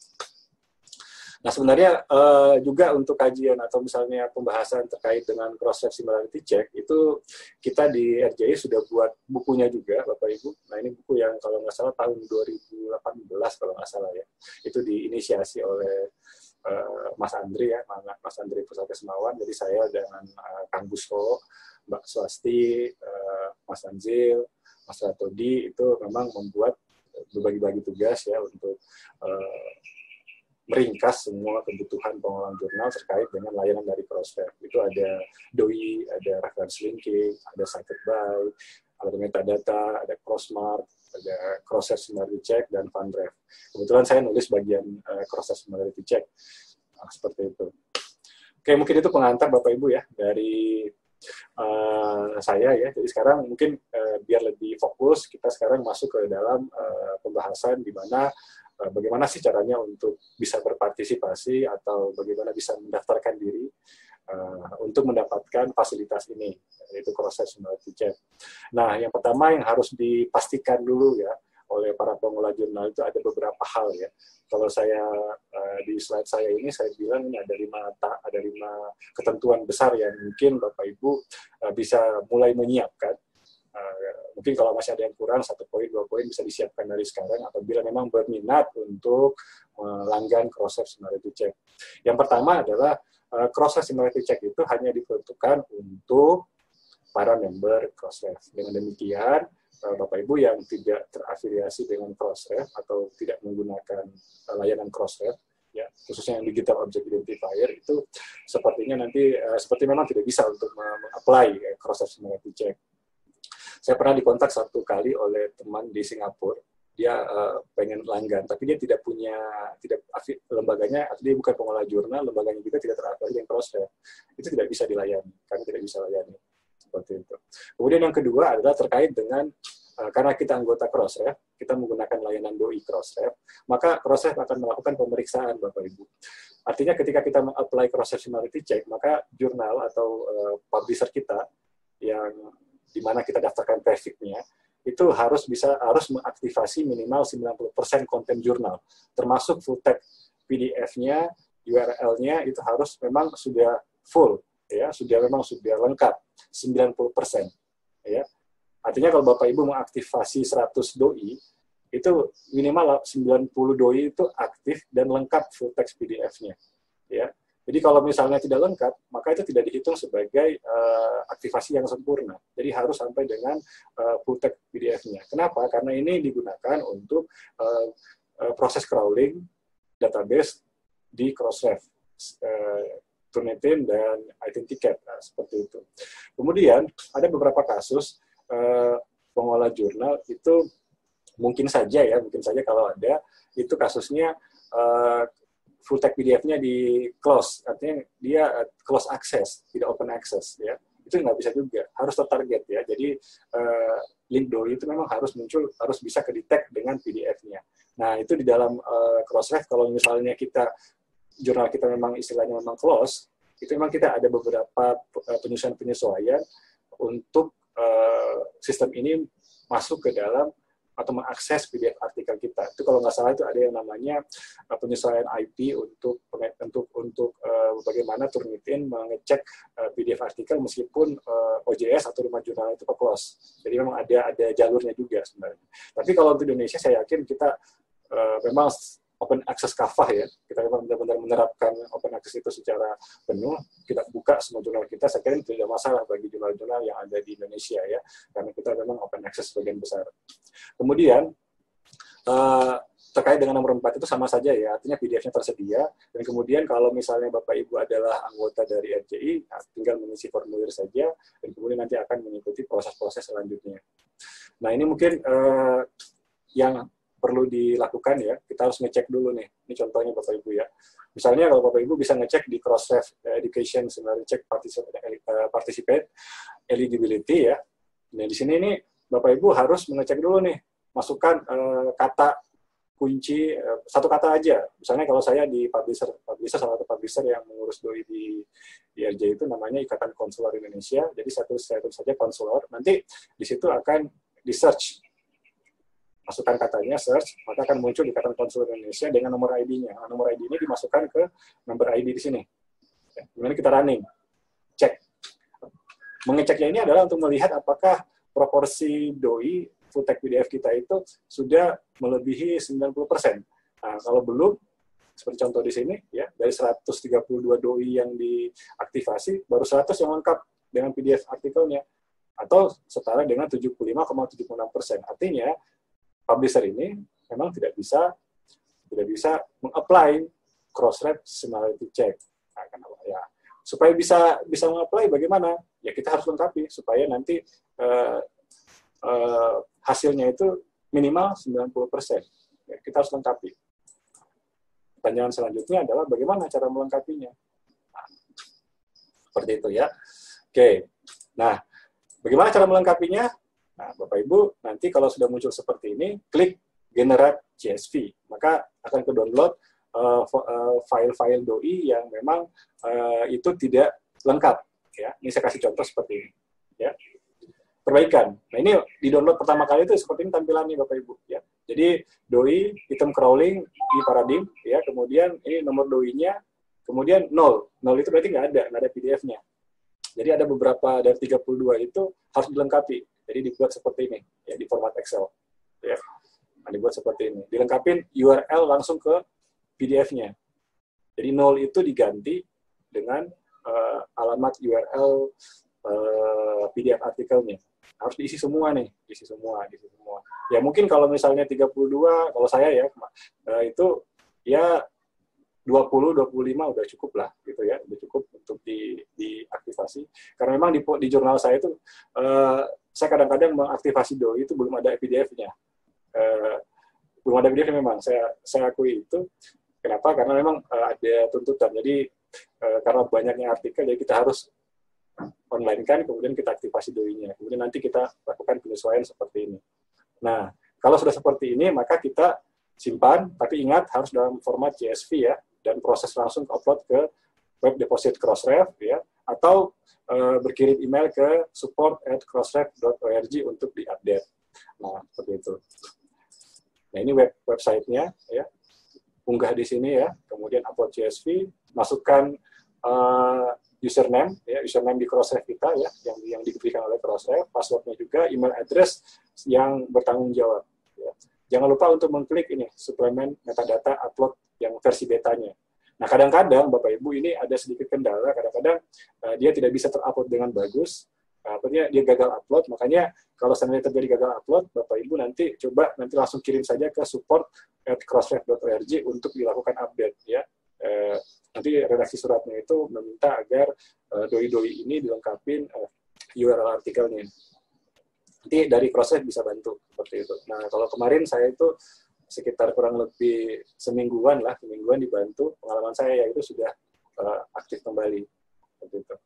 Nah, sebenarnya uh, juga untuk kajian atau misalnya pembahasan terkait dengan cross-check similarity check, itu kita di R J I sudah buat bukunya juga, Bapak Ibu. Nah, ini buku yang kalau nggak salah tahun dua ribu delapan belas kalau nggak salah ya. Itu diinisiasi oleh uh, Mas Andri ya, Mas Andri Pusaka Semawan. Jadi saya dengan uh, Kang Busko, Mbak Swasti, uh, Mas Anzil, Mas Ratodi, itu memang membuat berbagi-bagi tugas ya untuk uh, meringkas semua kebutuhan pengelolaan jurnal terkait dengan layanan dari cross-check. Itu ada D O I, ada reference linking, ada cited by, ada metadata, ada crossmark, ada cross-check similarity check, dan fundref. Kebetulan saya nulis bagian uh, cross-check similarity check. Nah, seperti itu. Oke, mungkin itu pengantar Bapak Ibu ya, dari uh, saya ya. Jadi sekarang mungkin uh, biar lebih fokus, kita sekarang masuk ke dalam uh, pembahasan di mana uh, bagaimana sih caranya untuk bisa berpartisipasi atau bagaimana bisa mendaftarkan diri uh, untuk mendapatkan fasilitas ini, yaitu cross-site similarity check. Nah, yang pertama yang harus dipastikan dulu ya oleh para pengelola jurnal itu ada beberapa hal ya. Kalau saya uh, di slide saya ini saya bilang ini ada lima ada lima ketentuan besar yang mungkin Bapak Ibu uh, bisa mulai menyiapkan. Uh, mungkin kalau masih ada yang kurang satu poin dua poin bisa disiapkan dari sekarang apabila memang berminat untuk melanggan cross-site similarity check. Yang pertama adalah uh, cross-site similarity check itu hanya diperuntukkan untuk para member cross-site. Dengan demikian Bapak Ibu yang tidak terafiliasi dengan Crossref atau tidak menggunakan layanan Crossref, ya khususnya yang digital object identifier itu sepertinya nanti uh, seperti memang tidak bisa untuk mengapply uh, Crossref similarity check. Saya pernah dikontak satu kali oleh teman di Singapura, dia uh, pengen langgan, tapi dia tidak punya tidak lembaganya, atau dia bukan pengelola jurnal, lembaganya juga tidak terafiliasi dengan Crossref, itu tidak bisa dilayani, kami tidak bisa layani. Seperti itu. Kemudian yang kedua adalah terkait dengan uh, karena kita anggota Crossref, kita menggunakan layanan doi Crossref, maka Crossref akan melakukan pemeriksaan Bapak Ibu. Artinya ketika kita mengapply Crossref similarity check, maka jurnal atau uh, publisher kita yang di mana kita daftarkan traffic-nya itu harus bisa harus mengaktifasi minimal sembilan puluh persen konten jurnal, termasuk full text P D F-nya, U R L-nya itu harus memang sudah full. Ya, sudah memang sudah lengkap sembilan puluh persen ya. Artinya kalau Bapak Ibu mengaktifasi seratus doi itu minimal sembilan puluh doi itu aktif dan lengkap full text P D F-nya ya. Jadi kalau misalnya tidak lengkap, maka itu tidak dihitung sebagai uh, aktivasi yang sempurna. Jadi harus sampai dengan uh, full text P D F-nya. Kenapa? Karena ini digunakan untuk uh, uh, proses crawling database di Crossref. Uh, Turnitin dan Identicate, nah, seperti itu. Kemudian ada beberapa kasus eh, pengelola jurnal itu mungkin saja ya, mungkin saja kalau ada itu kasusnya eh, full text P D F-nya di close, artinya dia close access, tidak open access ya. Itu nggak bisa juga, harus tertarget ya. Jadi eh, link doi itu memang harus muncul, harus bisa ke-detect dengan P D F-nya. Nah itu di dalam eh, Crossref kalau misalnya kita jurnal kita memang istilahnya memang close, itu memang kita ada beberapa penyesuaian-penyesuaian untuk uh, sistem ini masuk ke dalam atau mengakses P D F artikel kita. Itu kalau nggak salah itu ada yang namanya uh, penyesuaian I P untuk untuk untuk uh, bagaimana Turnitin mengecek uh, P D F artikel meskipun uh, O J S atau rumah jurnal itu close. Jadi memang ada ada jalurnya juga sebenarnya. Tapi kalau untuk Indonesia saya yakin kita uh, memang open access kafah ya, kita memang benar-benar menerapkan open access itu secara penuh, kita buka semua jurnal kita, saya kira tidak masalah bagi jurnal-jurnal yang ada di Indonesia ya, karena kita memang open access sebagian besar. Kemudian, uh, terkait dengan nomor empat itu sama saja ya, artinya P D F-nya tersedia, dan kemudian kalau misalnya Bapak Ibu adalah anggota dari R J I, tinggal mengisi formulir saja, dan kemudian nanti akan mengikuti proses-proses selanjutnya. Nah ini mungkin uh, yang perlu dilakukan ya, kita harus ngecek dulu nih. Ini contohnya Bapak Ibu ya. Misalnya kalau Bapak Ibu bisa ngecek di Crossref Education Similarity Check Participate Eligibility ya. Nah di sini nih Bapak Ibu harus mengecek dulu nih, masukkan uh, kata kunci uh, satu kata aja. Misalnya kalau saya di publisher, publisher salah satu publisher yang mengurus doi di di R J I itu namanya Ikatan Konsuler Indonesia. Jadi satu satu saja konsuler. Nanti di situ akan di search. Masukkan katanya, search, maka akan muncul di Ikatan Konsuler Indonesia dengan nomor I D-nya. Nah, nomor I D ini dimasukkan ke member I D di sini. Kemudian kita running, cek. Mengeceknya ini adalah untuk melihat apakah proporsi doi full text P D F kita itu sudah melebihi sembilan puluh persen. Nah, kalau belum, seperti contoh di sini, ya dari seratus tiga puluh dua doi yang diaktifasi, baru seratus yang lengkap dengan P D F artikelnya, atau setara dengan tujuh puluh lima koma tujuh puluh enam persen. Artinya, publisher ini memang tidak bisa tidak bisa mengapply Crossref similarity check. Nah, kenapa? Ya, supaya bisa bisa mengapply bagaimana? Ya kita harus lengkapi supaya nanti uh, uh, hasilnya itu minimal sembilan puluh persen. Ya, kita harus lengkapi. Pertanyaan selanjutnya adalah bagaimana cara melengkapinya? Nah, seperti itu ya. Oke. Nah, bagaimana cara melengkapinya? Nah, Bapak Ibu, nanti kalau sudah muncul seperti ini, klik Generate C S V, maka akan ke-download uh, uh, file-file doi yang memang uh, itu tidak lengkap. Ya, ini saya kasih contoh seperti ini. Ya, perbaikan. Nah, ini di-download pertama kali itu seperti ini tampilannya, Bapak Ibu. Ya, jadi doi, item crawling di paradigm, ya, kemudian ini nomor doi-nya, kemudian nol. Nol itu berarti nggak ada, nggak ada P D F-nya. Jadi ada beberapa dari tiga puluh dua itu harus dilengkapi. Jadi dibuat seperti ini, ya, di format Excel. Ya. Nah, dibuat seperti ini. Dilengkapin U R L langsung ke P D F-nya. Jadi nol itu diganti dengan uh, alamat U R L uh, P D F artikelnya. Harus diisi semua nih, diisi semua, diisi semua. Ya mungkin kalau misalnya tiga puluh dua, kalau saya ya, uh, itu ya dua puluh, dua puluh lima udah cukup lah, gitu ya, udah cukup untuk di, diaktifasi. Karena memang di, di jurnal saya itu, uh, saya kadang-kadang mengaktifasi doi itu belum ada P D F-nya. Uh, belum ada P D F memang, saya saya akui itu. Kenapa? Karena memang uh, ada tuntutan. Jadi, uh, karena banyaknya artikel, jadi kita harus online kan, kemudian kita aktifasi doi-nya. Kemudian nanti kita lakukan penyesuaian seperti ini. Nah, kalau sudah seperti ini, maka kita simpan, tapi ingat harus dalam format C S V ya, dan proses langsung upload ke web deposit Crossref ya, atau e, berkirim email ke support at crossref dot org untuk diupdate. Nah, seperti itu. Nah, ini web website-nya ya. Unggah di sini ya, kemudian upload C S V, masukkan uh, username ya, username di Crossref kita ya, yang yang diberikan oleh Crossref, passwordnya juga, email address yang bertanggung jawab ya. Jangan lupa untuk mengklik ini, suplemen metadata upload yang versi betanya. Nah, kadang-kadang, Bapak Ibu, ini ada sedikit kendala, kadang-kadang uh, dia tidak bisa terupload dengan bagus, uh, artinya dia gagal upload, makanya kalau seandainya terjadi gagal upload, Bapak Ibu nanti coba nanti langsung kirim saja ke support at crossref dot org untuk dilakukan update, ya. Uh, nanti redaksi suratnya itu meminta agar uh, doi-doi ini dilengkapin uh, U R L artikelnya. Nanti dari Crossref bisa bantu, seperti itu. Nah, kalau kemarin saya itu sekitar kurang lebih semingguan lah, semingguan dibantu, pengalaman saya ya itu sudah uh, aktif kembali, seperti itu.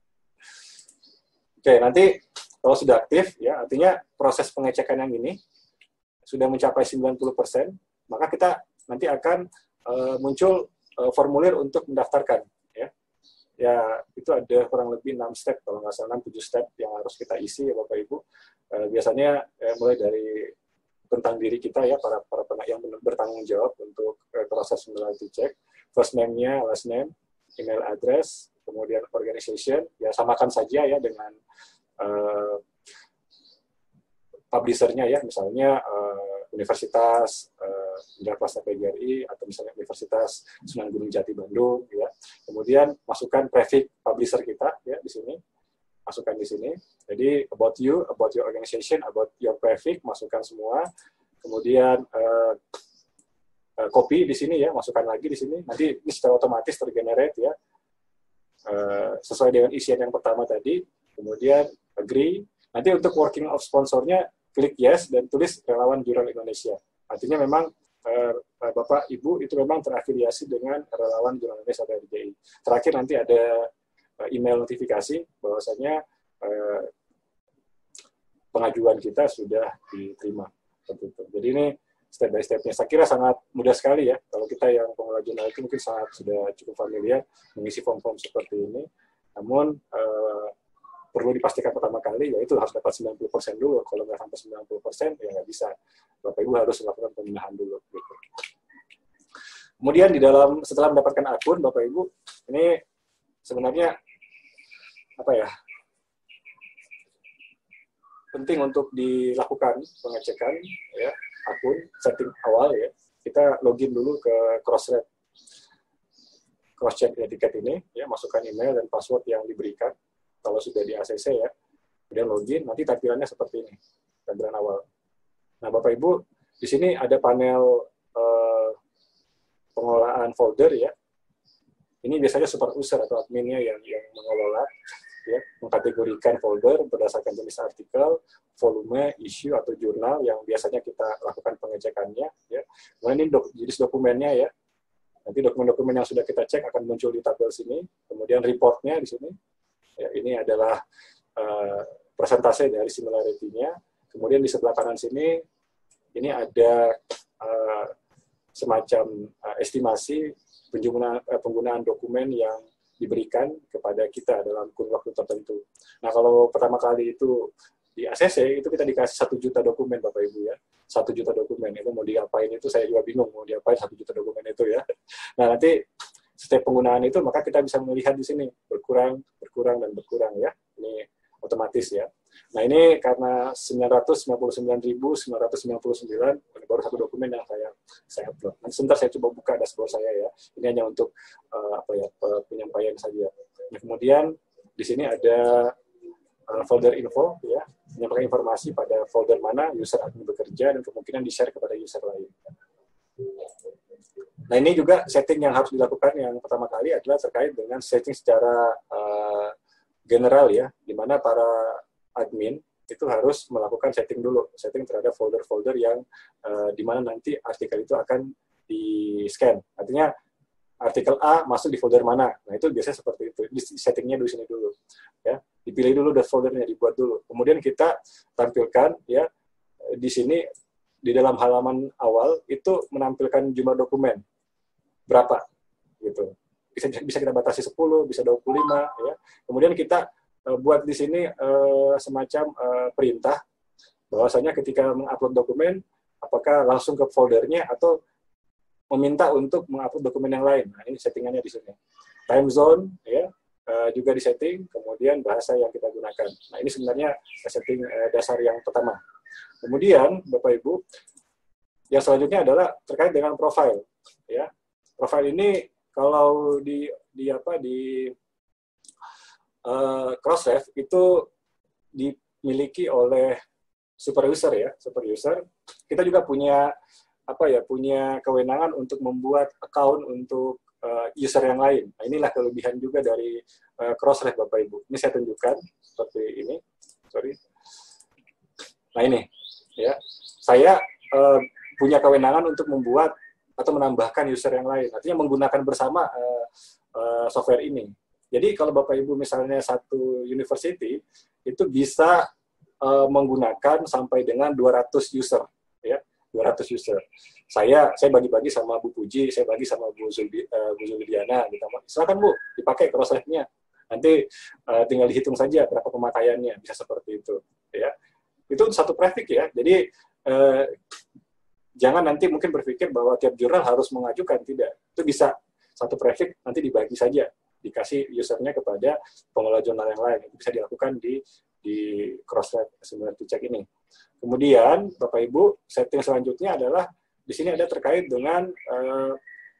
Oke, nanti kalau sudah aktif, ya artinya proses pengecekan yang ini sudah mencapai sembilan puluh persen, maka kita nanti akan uh, muncul uh, formulir untuk mendaftarkan, ya. Ya, itu ada kurang lebih enam step, kalau nggak salah enam tujuh step yang harus kita isi ya Bapak Ibu. Uh, biasanya uh, mulai dari tentang diri kita ya, para para yang bertanggung jawab untuk uh, proses mentality check, first name-nya, last name, email address, kemudian organization, ya samakan saja ya dengan uh, publisher-nya ya, misalnya uh, Universitas uh, Indraprasta P G R I atau misalnya Universitas Sunan Gunung Jati Bandung ya. Kemudian masukkan prefix publisher kita ya di sini. Masukkan di sini. Jadi about you, about your organization, about your prefix, masukkan semua. Kemudian uh, uh, copy di sini ya, masukkan lagi di sini. Nanti ini secara otomatis tergenerate ya. Uh, sesuai dengan isian yang pertama tadi. Kemudian agree. Nanti untuk working of sponsornya klik yes dan tulis relawan Jurnal Indonesia. Artinya memang uh, Bapak Ibu itu memang terafiliasi dengan relawan Jurnal Indonesia dari J I. Terakhir nanti ada email notifikasi bahwasanya eh, pengajuan kita sudah diterima. Jadi ini step by step-nya. Saya kira sangat mudah sekali ya. Kalau kita yang pengelola jurnal itu mungkin sangat sudah cukup familiar mengisi form-form seperti ini. Namun eh, perlu dipastikan pertama kali yaitu harus dapat sembilan puluh persen dulu. Kalau nggak sampai sembilan puluh persen ya nggak bisa. Bapak Ibu harus melakukan pembinaan dulu. Gitu. Kemudian di dalam setelah mendapatkan akun Bapak Ibu ini sebenarnya apa ya, penting untuk dilakukan pengecekan ya akun setting awal ya. Kita login dulu ke Crossref cross-check etiket ini ya, masukkan email dan password yang diberikan kalau sudah di A C C ya. Kemudian login, nanti tampilannya seperti ini tampilan awal. Nah Bapak Ibu di sini ada panel eh, pengelolaan folder ya. Ini biasanya super user atau adminnya yang yang mengelola ya, mengkategorikan folder berdasarkan jenis artikel, volume, issue atau jurnal yang biasanya kita lakukan pengecekannya ya. Kemudian ini dok, jenis dokumennya ya. Nanti dokumen-dokumen yang sudah kita cek akan muncul di tabel sini. Kemudian reportnya di sini. Ya, ini adalah uh, persentase dari similarity-nya. Kemudian di sebelah kanan sini, ini ada uh, semacam uh, estimasi penggunaan, uh, penggunaan dokumen yang diberikan kepada kita dalam kurun waktu tertentu. Nah, kalau pertama kali itu di A C C, itu kita dikasih satu juta dokumen, Bapak Ibu ya. Satu juta dokumen, itu mau diapain itu saya juga bingung, mau diapain satu juta dokumen itu ya. Nah, nanti setiap penggunaan itu, maka kita bisa melihat di sini, berkurang, berkurang, dan berkurang ya. Ini otomatis ya. Nah, ini karena sembilan ratus sembilan puluh sembilan ribu sembilan ratus sembilan puluh sembilan, baru satu dokumen yang saya saya upload. Nanti sebentar saya coba buka dashboard saya ya. Ini hanya untuk uh, apa ya, penyampaian saja. Nah, kemudian di sini ada uh, folder info ya, menyampaikan informasi pada folder mana user akan bekerja dan kemungkinan di-share kepada user lain. Nah, ini juga setting yang harus dilakukan. Yang pertama kali adalah terkait dengan setting secara uh, general ya, di mana para admin itu harus melakukan setting dulu, setting terhadap folder-folder yang uh, di mana nanti artikel itu akan di-scan. Artinya artikel A masuk di folder mana. Nah, itu biasanya seperti itu. Di settingnya di sini dulu. Ya, dipilih dulu dari foldernya, dibuat dulu. Kemudian kita tampilkan ya di sini di dalam halaman awal itu menampilkan jumlah dokumen berapa gitu. Bisa bisa kita batasi sepuluh, bisa dua puluh lima ya. Kemudian kita uh, buat di sini uh, semacam uh, perintah bahwasanya ketika mengupload dokumen apakah langsung ke foldernya atau meminta untuk mengupload dokumen yang lain. Nah, ini settingannya di sini. Time zone ya uh, juga disetting, kemudian bahasa yang kita gunakan. Nah, ini sebenarnya setting uh, dasar yang pertama. Kemudian Bapak Ibu, yang selanjutnya adalah terkait dengan profile ya. Profile ini kalau di di apa di uh, Crossref itu dimiliki oleh super user ya, super user. Kita juga punya apa ya, punya kewenangan untuk membuat account untuk uh, user yang lain. Nah, inilah kelebihan juga dari uh, Crossref Bapak Ibu. Ini saya tunjukkan seperti ini. Sorry. Nah, ini ya. Saya uh, punya kewenangan untuk membuat atau menambahkan user yang lain. Artinya menggunakan bersama uh, uh, software ini. Jadi kalau Bapak Ibu misalnya satu university itu bisa uh, menggunakan sampai dengan dua ratus user, ya, dua ratus user. Saya saya bagi-bagi sama Bu Puji, saya bagi sama Bu Zuldi, uh, Bu Zuldiana, gitu. Silakan Bu, dipakai Crossref-nya. Nanti uh, tinggal dihitung saja berapa pemakaiannya, bisa seperti itu, ya. Itu satu traffic ya. Jadi uh, jangan nanti mungkin berpikir bahwa tiap jurnal harus mengajukan, tidak. Itu bisa satu traffic nanti dibagi saja, dikasih usernya kepada pengelola jurnal yang lain. Itu bisa dilakukan di di Crossref Similarity Check ini. Kemudian Bapak Ibu, setting selanjutnya adalah di sini ada terkait dengan uh,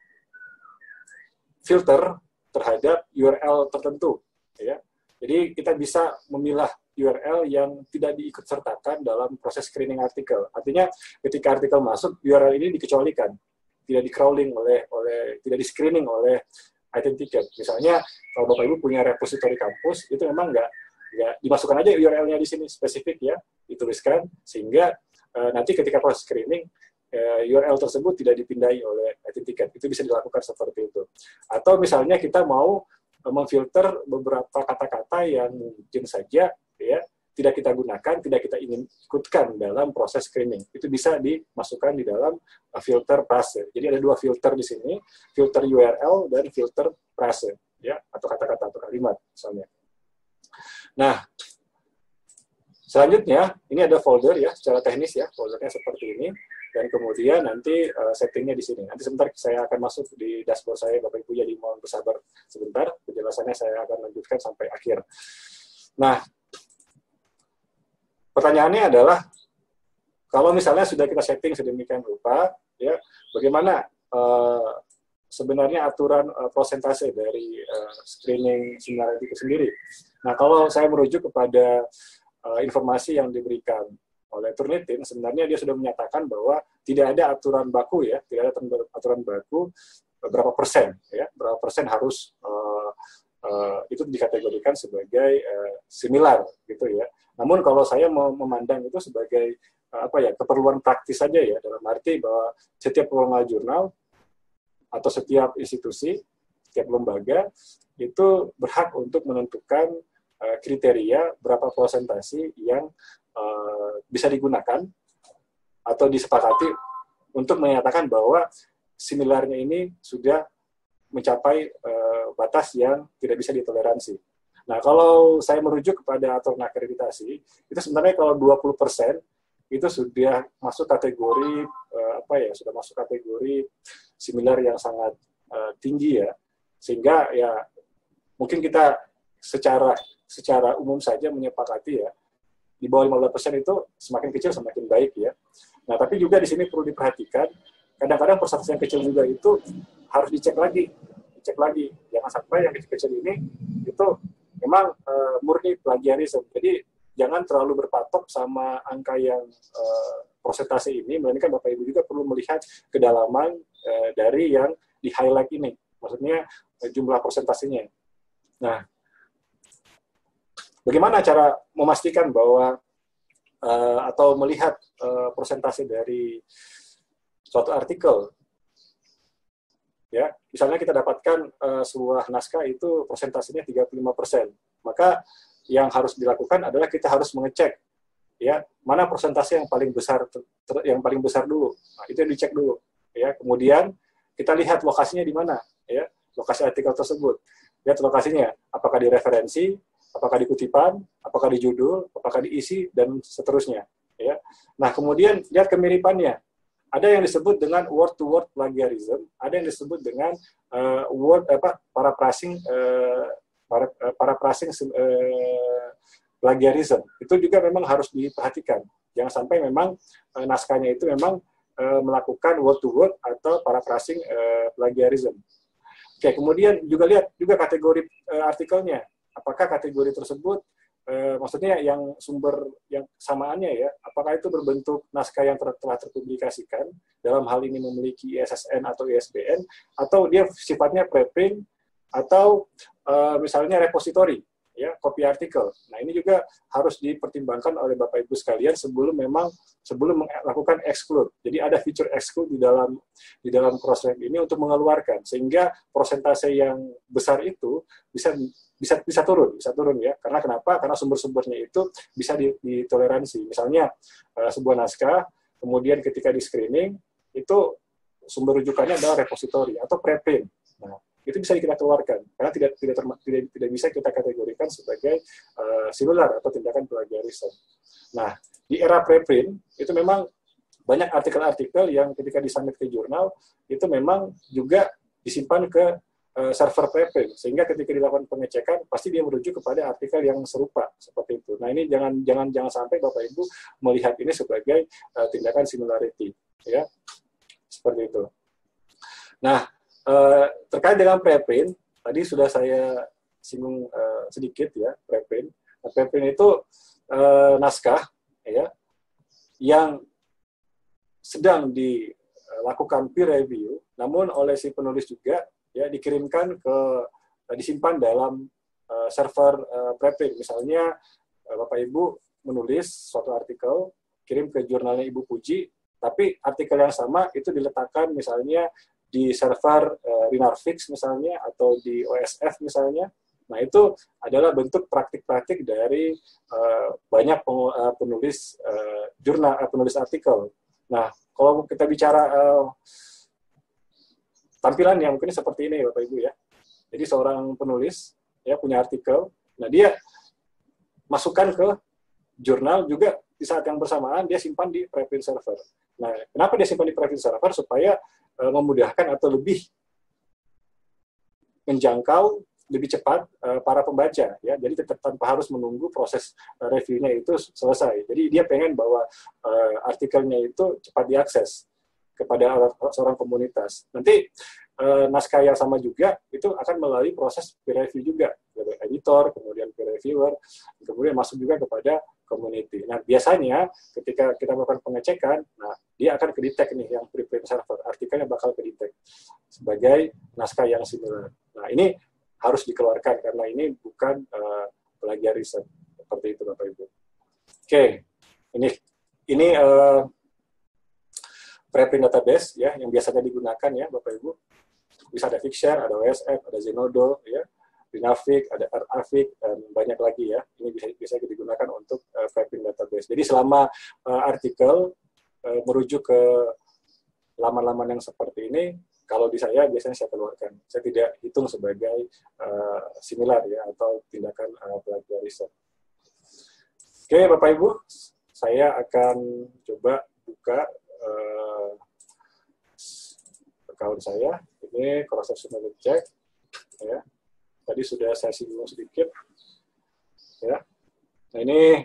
filter terhadap U R L tertentu, ya. Jadi kita bisa memilah U R L yang tidak diikutsertakan dalam proses screening artikel. Artinya ketika artikel masuk, U R L ini dikecualikan, tidak di-crawling oleh oleh tidak di-screening oleh Item-Ticket. Misalnya kalau Bapak Ibu punya repository kampus, itu memang nggak nggak dimasukkan aja U R L-nya di sini spesifik ya, dituliskan sehingga uh, nanti ketika proses screening uh, U R L tersebut tidak dipindai oleh Item-Ticket. Itu bisa dilakukan seperti itu. Atau misalnya kita mau memfilter beberapa kata-kata yang mungkin saja ya tidak kita gunakan, tidak kita ingin ikutkan dalam proses screening. Itu bisa dimasukkan di dalam filter prase. Jadi ada dua filter di sini, filter U R L dan filter prase ya, atau kata-kata atau kalimat misalnya. Nah, selanjutnya ini ada folder ya, secara teknis ya, foldernya seperti ini. Dan kemudian nanti uh, settingnya di sini. Nanti sebentar saya akan masuk di dashboard saya, Bapak Ibu, jadi mohon bersabar sebentar. Penjelasannya saya akan lanjutkan sampai akhir. Nah, pertanyaannya adalah, kalau misalnya sudah kita setting sedemikian rupa, ya, bagaimana uh, sebenarnya aturan uh, prosentase dari uh, screening similarity itu sendiri? Nah, kalau saya merujuk kepada uh, informasi yang diberikan oleh Turnitin, sebenarnya dia sudah menyatakan bahwa tidak ada aturan baku ya, tidak ada aturan baku berapa persen ya, berapa persen harus uh, uh, itu dikategorikan sebagai uh, similar gitu ya. Namun kalau saya mau memandang itu sebagai uh, apa ya, keperluan praktis saja ya, dalam arti bahwa setiap pengelola jurnal atau setiap institusi, setiap lembaga itu berhak untuk menentukan uh, kriteria berapa persentase yang uh, bisa digunakan atau disepakati untuk menyatakan bahwa similarnya ini sudah mencapai uh, batas yang tidak bisa ditoleransi. Nah, kalau saya merujuk kepada aturan akreditasi, itu sebenarnya kalau dua puluh persen itu sudah masuk kategori uh, apa ya, sudah masuk kategori similar yang sangat uh, tinggi ya. Sehingga ya mungkin kita secara secara umum saja menyepakati ya, di bawah lima belas persen itu semakin kecil semakin baik ya. Nah, tapi juga di sini perlu diperhatikan, kadang-kadang persentase yang kecil juga itu harus dicek lagi, dicek lagi. Jangan sampai yang kecil-kecil ini itu memang uh, murni plagiarisme. Jadi jangan terlalu berpatok sama angka yang uh, persentase ini, melainkan Bapak Ibu juga perlu melihat kedalaman uh, dari yang di-highlight ini. Maksudnya uh, jumlah persentasenya. Nah, bagaimana cara memastikan bahwa uh, atau melihat uh, persentase dari suatu artikel? Ya, misalnya kita dapatkan uh, sebuah naskah itu persentasenya tiga puluh lima persen. Maka yang harus dilakukan adalah kita harus mengecek ya, mana persentase yang paling besar ter, yang paling besar dulu. Nah, itu yang dicek dulu ya. Kemudian kita lihat lokasinya di mana ya, lokasi artikel tersebut. Lihat lokasinya, apakah di referensi, apakah di kutipan, apakah di judul, apakah di isi, dan seterusnya ya. Nah, kemudian lihat kemiripannya. Ada yang disebut dengan word-to-word plagiarism, ada yang disebut dengan uh, word apa paraphrasing uh, para uh, paraphrasing uh, plagiarism. Itu juga memang harus diperhatikan. Jangan sampai memang uh, naskahnya itu memang uh, melakukan word-to-word atau paraphrasing uh, plagiarism. Oke, kemudian juga lihat juga kategori uh, artikelnya. Apakah kategori tersebut Eh, maksudnya yang sumber yang samaannya ya, apakah itu berbentuk naskah yang ter telah terpublikasikan, dalam hal ini memiliki I S S N atau I S B N, atau dia sifatnya preprint, atau eh, misalnya repositori, ya, copy artikel. Nah, ini juga harus dipertimbangkan oleh Bapak Ibu sekalian sebelum memang sebelum melakukan exclude. Jadi ada feature exclude di dalam di dalam cross-check ini untuk mengeluarkan, sehingga persentase yang besar itu bisa bisa bisa turun, bisa turun ya. Karena kenapa? Karena sumber-sumbernya itu bisa ditoleransi. Misalnya uh, sebuah naskah, kemudian ketika di screening itu sumber rujukannya adalah repository atau preprint. Nah, itu bisa kita keluarkan karena tidak tidak tidak, tidak bisa kita kategorikan sebagai uh, similar atau tindakan plagiarisme. Nah, di era preprint itu memang banyak artikel-artikel yang ketika disubmit ke jurnal itu memang juga disimpan ke server preprint, sehingga ketika dilakukan pengecekan pasti dia merujuk kepada artikel yang serupa seperti itu. Nah, ini jangan jangan jangan sampai Bapak Ibu melihat ini sebagai uh, tindakan similarity ya. Seperti itu. Nah, uh, terkait dengan preprint, tadi sudah saya singgung uh, sedikit ya, preprint. Nah, preprint itu uh, naskah ya yang sedang dilakukan peer review, namun oleh si penulis juga ya dikirimkan ke disimpan dalam uh, server uh, preprint. Misalnya uh, Bapak Ibu menulis suatu artikel, kirim ke jurnalnya Ibu Puji, tapi artikel yang sama itu diletakkan misalnya di server uh, Rinarfix misalnya atau di O S F misalnya. Nah, itu adalah bentuk praktik-praktik dari uh, banyak uh, penulis uh, jurnal uh, penulis artikel. Nah, kalau kita bicara uh, tampilan yang mungkin seperti ini Bapak Ibu ya. Jadi seorang penulis ya punya artikel, nah dia masukkan ke jurnal juga di saat yang bersamaan dia simpan di preprint server. Nah, kenapa dia simpan di preprint server? Supaya e, memudahkan atau lebih menjangkau lebih cepat e, para pembaca ya. Jadi tanpa harus menunggu proses e, reviewnya itu selesai. Jadi dia pengen bahwa e, artikelnya itu cepat diakses kepada seorang komunitas. Nanti eh, naskah yang sama juga itu akan melalui proses peer review juga, dari editor, kemudian peer reviewer, kemudian masuk juga kepada community. Nah, biasanya ketika kita melakukan pengecekan, nah dia akan ke-detect nih yang preprint server, artikelnya bakal ke-detect sebagai naskah yang similar. Nah, ini harus dikeluarkan karena ini bukan uh, plagiarisme seperti itu Bapak Ibu. Oke, okay. ini ini uh, preprint database ya yang biasanya digunakan ya Bapak Ibu. Bisa ada Figshare, ada O S F, ada Zenodo ya, Rinarfix, ada Artafix dan banyak lagi ya. Ini bisa bisa digunakan untuk uh, mapping database. Jadi selama uh, artikel uh, merujuk ke laman-laman yang seperti ini, kalau di saya biasanya saya keluarkan. Saya tidak hitung sebagai uh, similar ya atau tindakan uh, plagiarisme. Oke, Bapak Ibu, saya akan coba buka uh, account saya. Ini cross-sectional check ya. Tadi sudah saya singgung sedikit ya. Nah, ini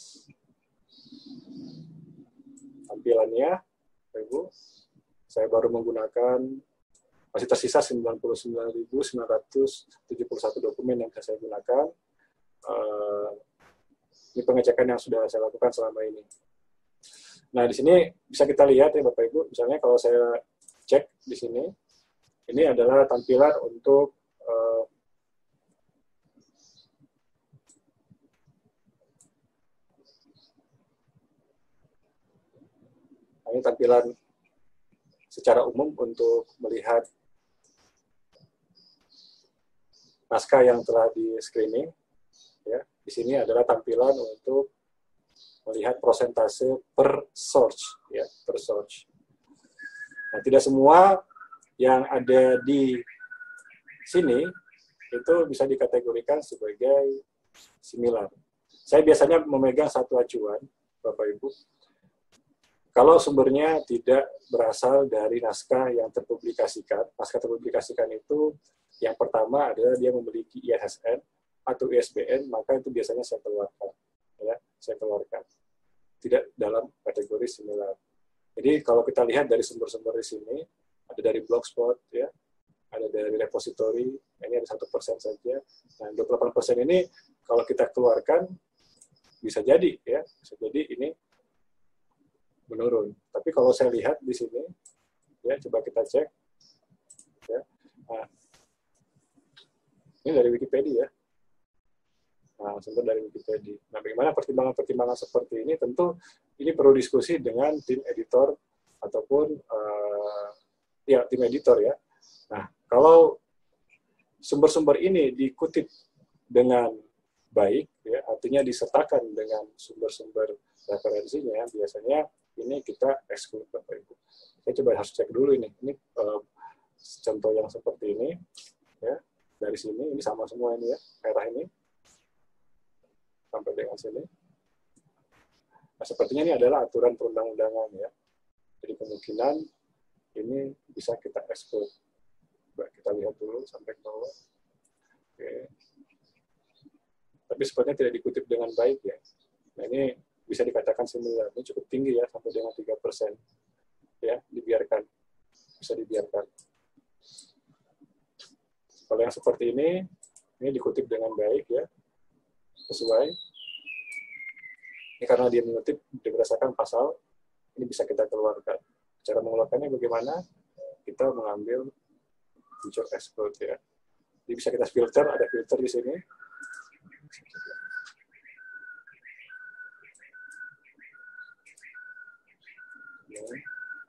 tampilannya Bapak Ibu. Saya baru menggunakan, masih tersisa sembilan puluh sembilan ribu sembilan ratus tujuh puluh satu dokumen yang saya gunakan. Uh, ini pengecekan yang sudah saya lakukan selama ini. Nah, di sini bisa kita lihat ya Bapak Ibu, misalnya kalau saya cek di sini, ini adalah tampilan untuk uh, ini tampilan secara umum untuk melihat naskah yang telah di-screening. Ya, di sini adalah tampilan untuk melihat prosentase per source, ya, per source. Nah, tidak semua yang ada di sini itu bisa dikategorikan sebagai similar. Saya biasanya memegang satu acuan, Bapak Ibu. Kalau sumbernya tidak berasal dari naskah yang terpublikasikan, naskah terpublikasikan itu yang pertama adalah dia memiliki I S S N atau I S B N, maka itu biasanya saya keluarkan, ya, saya keluarkan. Tidak dalam kategori similar. Jadi kalau kita lihat dari sumber-sumber di sini, ada dari Blogspot, ya, ada dari repository, ini ada satu persen saja. Nah, dua puluh delapan persen ini kalau kita keluarkan bisa jadi, ya, bisa jadi ini menurun. Tapi kalau saya lihat di sini, ya, coba kita cek, ya. Nah, ini dari Wikipedia, ya. Nah, sumber dari Wikipedia. Nah, bagaimana pertimbangan-pertimbangan seperti ini? Tentu ini perlu diskusi dengan tim editor ataupun uh, ya tim editor ya. Nah, kalau sumber-sumber ini dikutip dengan baik, ya, artinya disertakan dengan sumber-sumber referensinya, biasanya ini kita exclude, Bapak Ibu. Saya coba harus cek dulu ini. Ini uh, contoh yang seperti ini, ya, dari sini, ini sama semua ini ya, merah ini, sampai dengan sini. Nah, sepertinya ini adalah aturan perundang-undangan ya. Jadi kemungkinan ini bisa kita exclude. Coba kita lihat dulu sampai ke bawah. Oke. Tapi sepertinya tidak dikutip dengan baik ya. Nah, ini bisa dikatakan similar. Ini cukup tinggi ya, sampai dengan tiga persen. Ya, dibiarkan. Bisa dibiarkan. Kalau yang seperti ini, ini dikutip dengan baik ya, sesuai. Ini karena dia mengutip berdasarkan pasal, ini bisa kita keluarkan. Cara mengeluarkannya bagaimana? Kita mengambil feature exclude ya. Jadi bisa kita filter, ada filter di sini. Ini.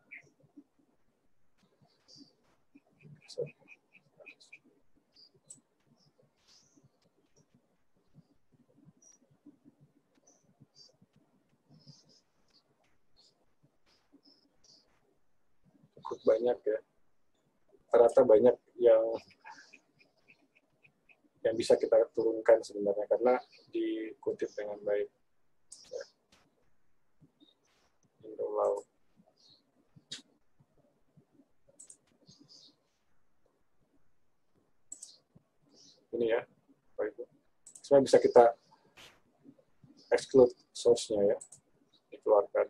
Cukup banyak ya. Rata banyak yang yang bisa kita turunkan sebenarnya karena dikutip dengan baik. Ya. Indo-Law. Ini ya, baik. Sebenarnya bisa kita exclude source-nya ya, dikeluarkan.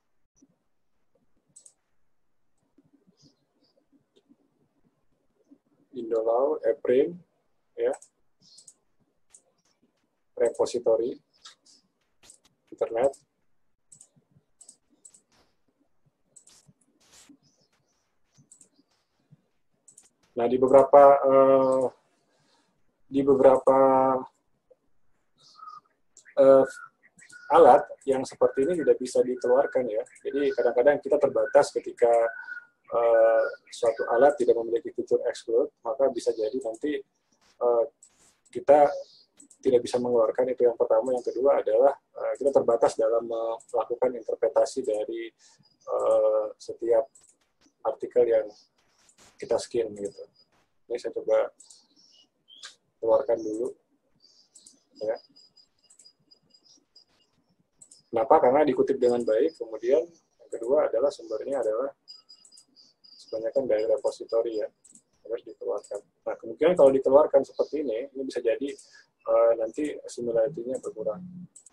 Indo-Law, Eprim, ya, repository, internet. Nah, di beberapa uh, di beberapa uh, alat yang seperti ini tidak bisa dikeluarkan ya. Jadi kadang-kadang kita terbatas ketika uh, suatu alat tidak memiliki fitur exclude, maka bisa jadi nanti uh, kita tidak bisa mengeluarkan, itu yang pertama. Yang kedua adalah uh, kita terbatas dalam melakukan interpretasi dari uh, setiap artikel yang kita skin gitu. Ini saya coba keluarkan dulu. Ya. Kenapa? Karena dikutip dengan baik. Kemudian yang kedua adalah sumbernya adalah kebanyakan dari repository ya, harus dikeluarkan. Nah, kemungkinan kalau dikeluarkan seperti ini, ini bisa jadi uh, nanti similarity-nya berkurang.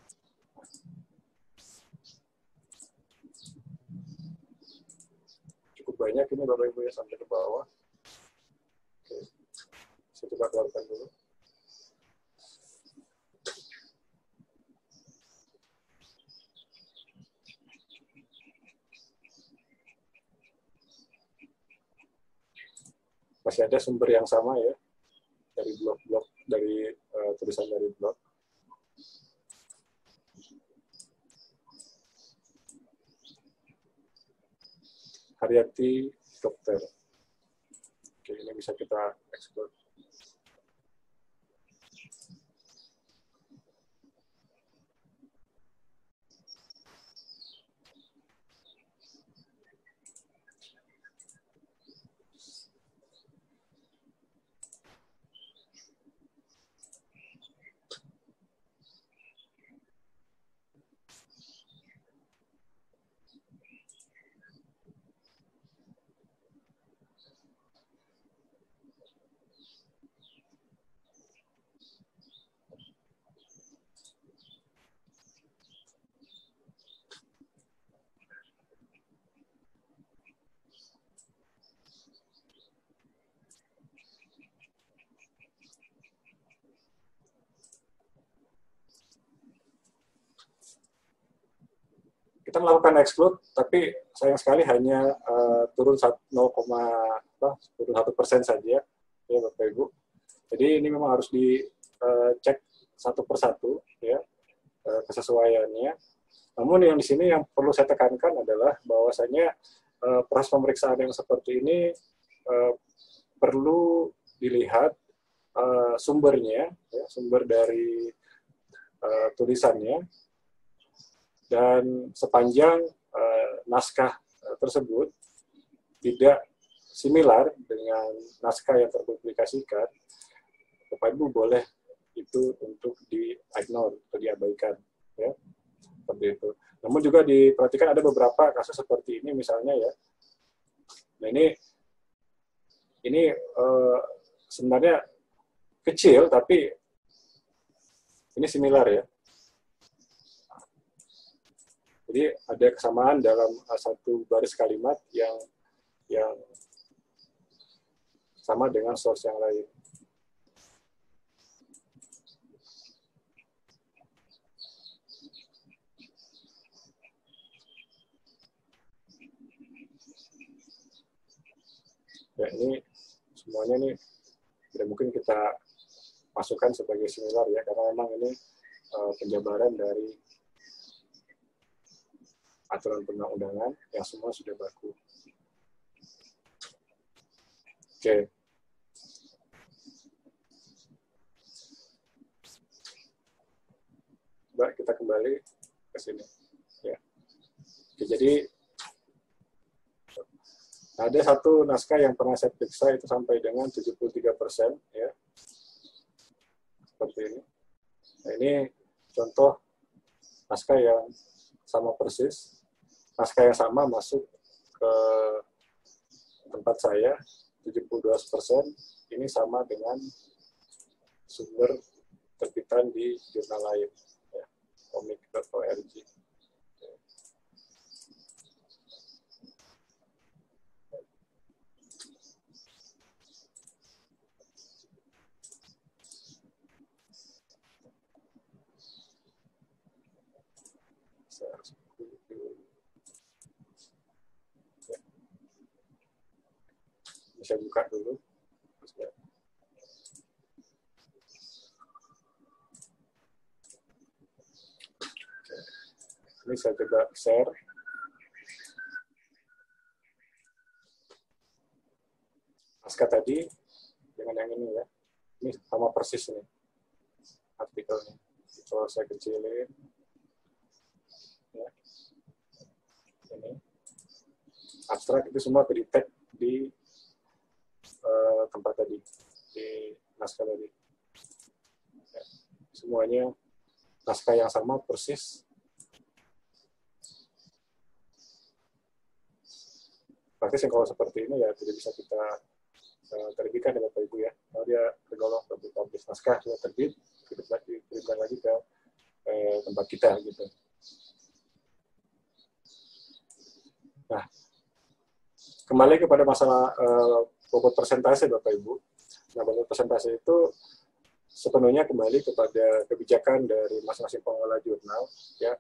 Cukup banyak ini Bapak Ibu ya, sampai ke bawah. Oke. Saya coba keluarkan dulu. Masih ada sumber yang sama ya, dari blog-blog, dari uh, tulisan dari blog. Haryati dokter. Oke, ini bisa kita ekspor. Kita melakukan exclude, tapi sayang sekali hanya uh, turun nol koma satu persen saja, ya Bapak Ibu. Jadi ini memang harus dicek uh, satu persatu, ya uh, kesesuaiannya. Namun yang di sini yang perlu saya tekankan adalah bahwasanya uh, proses pemeriksaan yang seperti ini uh, perlu dilihat uh, sumbernya, ya, sumber dari uh, tulisannya. Dan sepanjang uh, naskah uh, tersebut tidak similar dengan naskah yang terpublikasikan, Bapak Ibu boleh itu untuk di-ignore atau diabaikan, ya, seperti itu. Namun juga diperhatikan ada beberapa kasus seperti ini, misalnya ya. Nah ini ini uh, sebenarnya kecil, tapi ini similar ya. Jadi ada kesamaan dalam satu baris kalimat yang yang sama dengan source yang lain. Ya ini semuanya nih tidak mungkin kita masukkan sebagai similar ya, karena memang ini uh, penjabaran dari aturan perundang-undangan yang semua sudah baku. Oke. Coba kita kembali ke sini. Ya. Oke, jadi ada satu naskah yang pernah saya periksa itu sampai dengan tujuh puluh tiga persen, ya. Seperti ini. Nah, ini contoh naskah yang sama persis. Naskah yang sama masuk ke tempat saya, tujuh puluh dua persen, ini sama dengan sumber terbitan di jurnal lain, ya, komik dot org. Bisa buka dulu. Ini saya coba share. Naskah tadi dengan yang ini ya. Ini sama persis nih. artikelnya. Kalau saya kecilin, ya. Ini abstrak itu semua di-tag di uh, tempat tadi, di naskah tadi. Ya. Semuanya naskah yang sama persis. Praktis yang kalau seperti ini ya tidak bisa kita uh, terbitkan ya Bapak Ibu ya. Kalau dia tergolong publis naskah sudah terbit, dikirimkan lagi ke uh, tempat kita gitu. Nah, kembali kepada masalah uh, bobot persentase Bapak Ibu. Nah, bobot persentase itu sepenuhnya kembali kepada kebijakan dari masing-masing pengelola jurnal ya.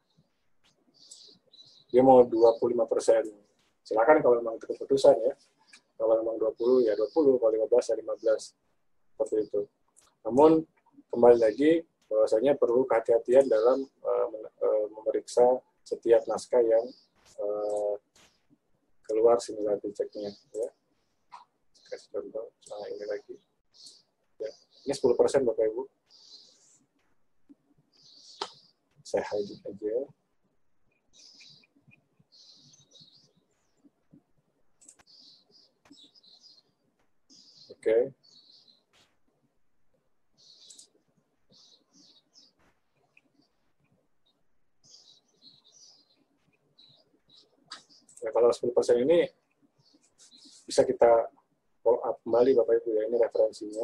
Dia mau dua puluh lima persen. Silakan kalau memang itu keputusan ya. Kalau memang dua puluh ya dua puluh, kalau lima belas ya lima belas. Seperti itu. Namun kembali lagi bahwasanya perlu kehati-hatian dalam uh, uh, memeriksa setiap naskah yang uh, keluar similarity check-nya ya. Kasih contoh, nah ini lagi. Ya. Ini sepuluh persen Bapak Ibu. Saya hide aja. Oke. Okay. Ya, kalau sepuluh persen ini bisa kita follow up kembali Bapak Ibu ya, ini referensinya.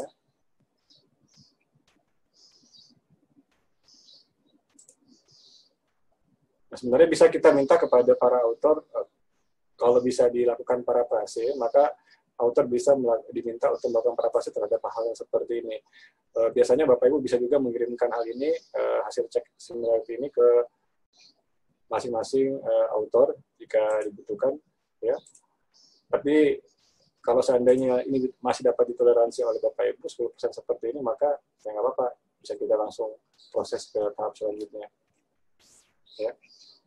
Nah, sebenarnya bisa kita minta kepada para autor, kalau bisa dilakukan parafrase, maka autor bisa diminta untuk melakukan parafrase terhadap hal yang seperti ini. Uh, biasanya Bapak Ibu bisa juga mengirimkan hal ini, uh, hasil cek similarity ini ke masing-masing uh, autor jika dibutuhkan, ya. Tapi kalau seandainya ini masih dapat ditoleransi oleh Bapak Ibu sepuluh persen seperti ini, maka ya nggak apa-apa, bisa kita langsung proses ke tahap selanjutnya, ya.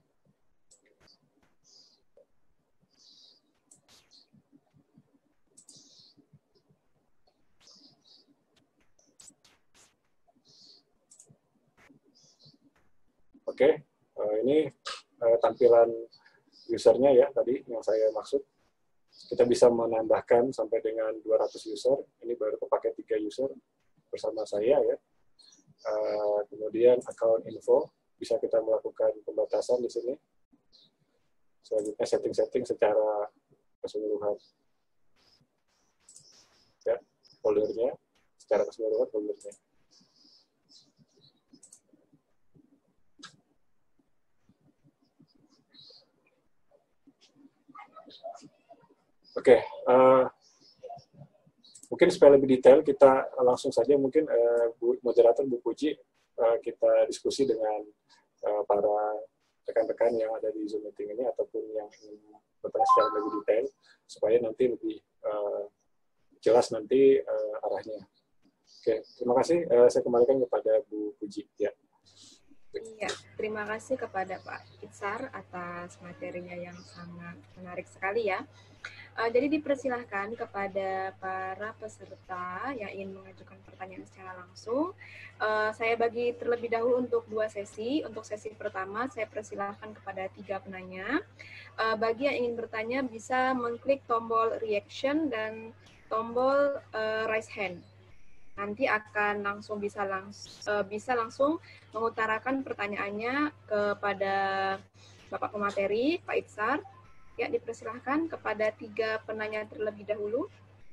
Oke, okay. uh, ini uh, tampilan usernya ya tadi yang saya maksud. Kita bisa menambahkan sampai dengan dua ratus user. Ini baru kepakai tiga user bersama saya ya. Uh, kemudian account info bisa kita melakukan pembatasan di sini. Selanjutnya setting-setting secara keseluruhan. Ya, foldernya secara keseluruhan foldernya. Oke, okay, uh, mungkin supaya lebih detail kita langsung saja mungkin uh, Bu moderator Bu Puji uh, kita diskusi dengan uh, para rekan-rekan yang ada di Zoom meeting ini ataupun yang ingin bertanya secara lebih detail supaya nanti lebih uh, jelas nanti uh, arahnya. Oke, okay, terima kasih. Uh, saya kembalikan kepada Bu Puji. Ya. Iya, terima kasih kepada Pak Itzar atas materinya yang sangat menarik sekali ya. Uh, jadi dipersilahkan kepada para peserta yang ingin mengajukan pertanyaan secara langsung. Uh, saya bagi terlebih dahulu untuk dua sesi. Untuk sesi pertama, saya persilahkan kepada tiga penanya. Uh, bagi yang ingin bertanya, bisa mengklik tombol reaction dan tombol uh, raise hand. Nanti akan langsung bisa, langs uh, bisa langsung mengutarakan pertanyaannya kepada Bapak Pemateri, Pak Itzar. Ya, dipersilahkan kepada tiga penanya terlebih dahulu.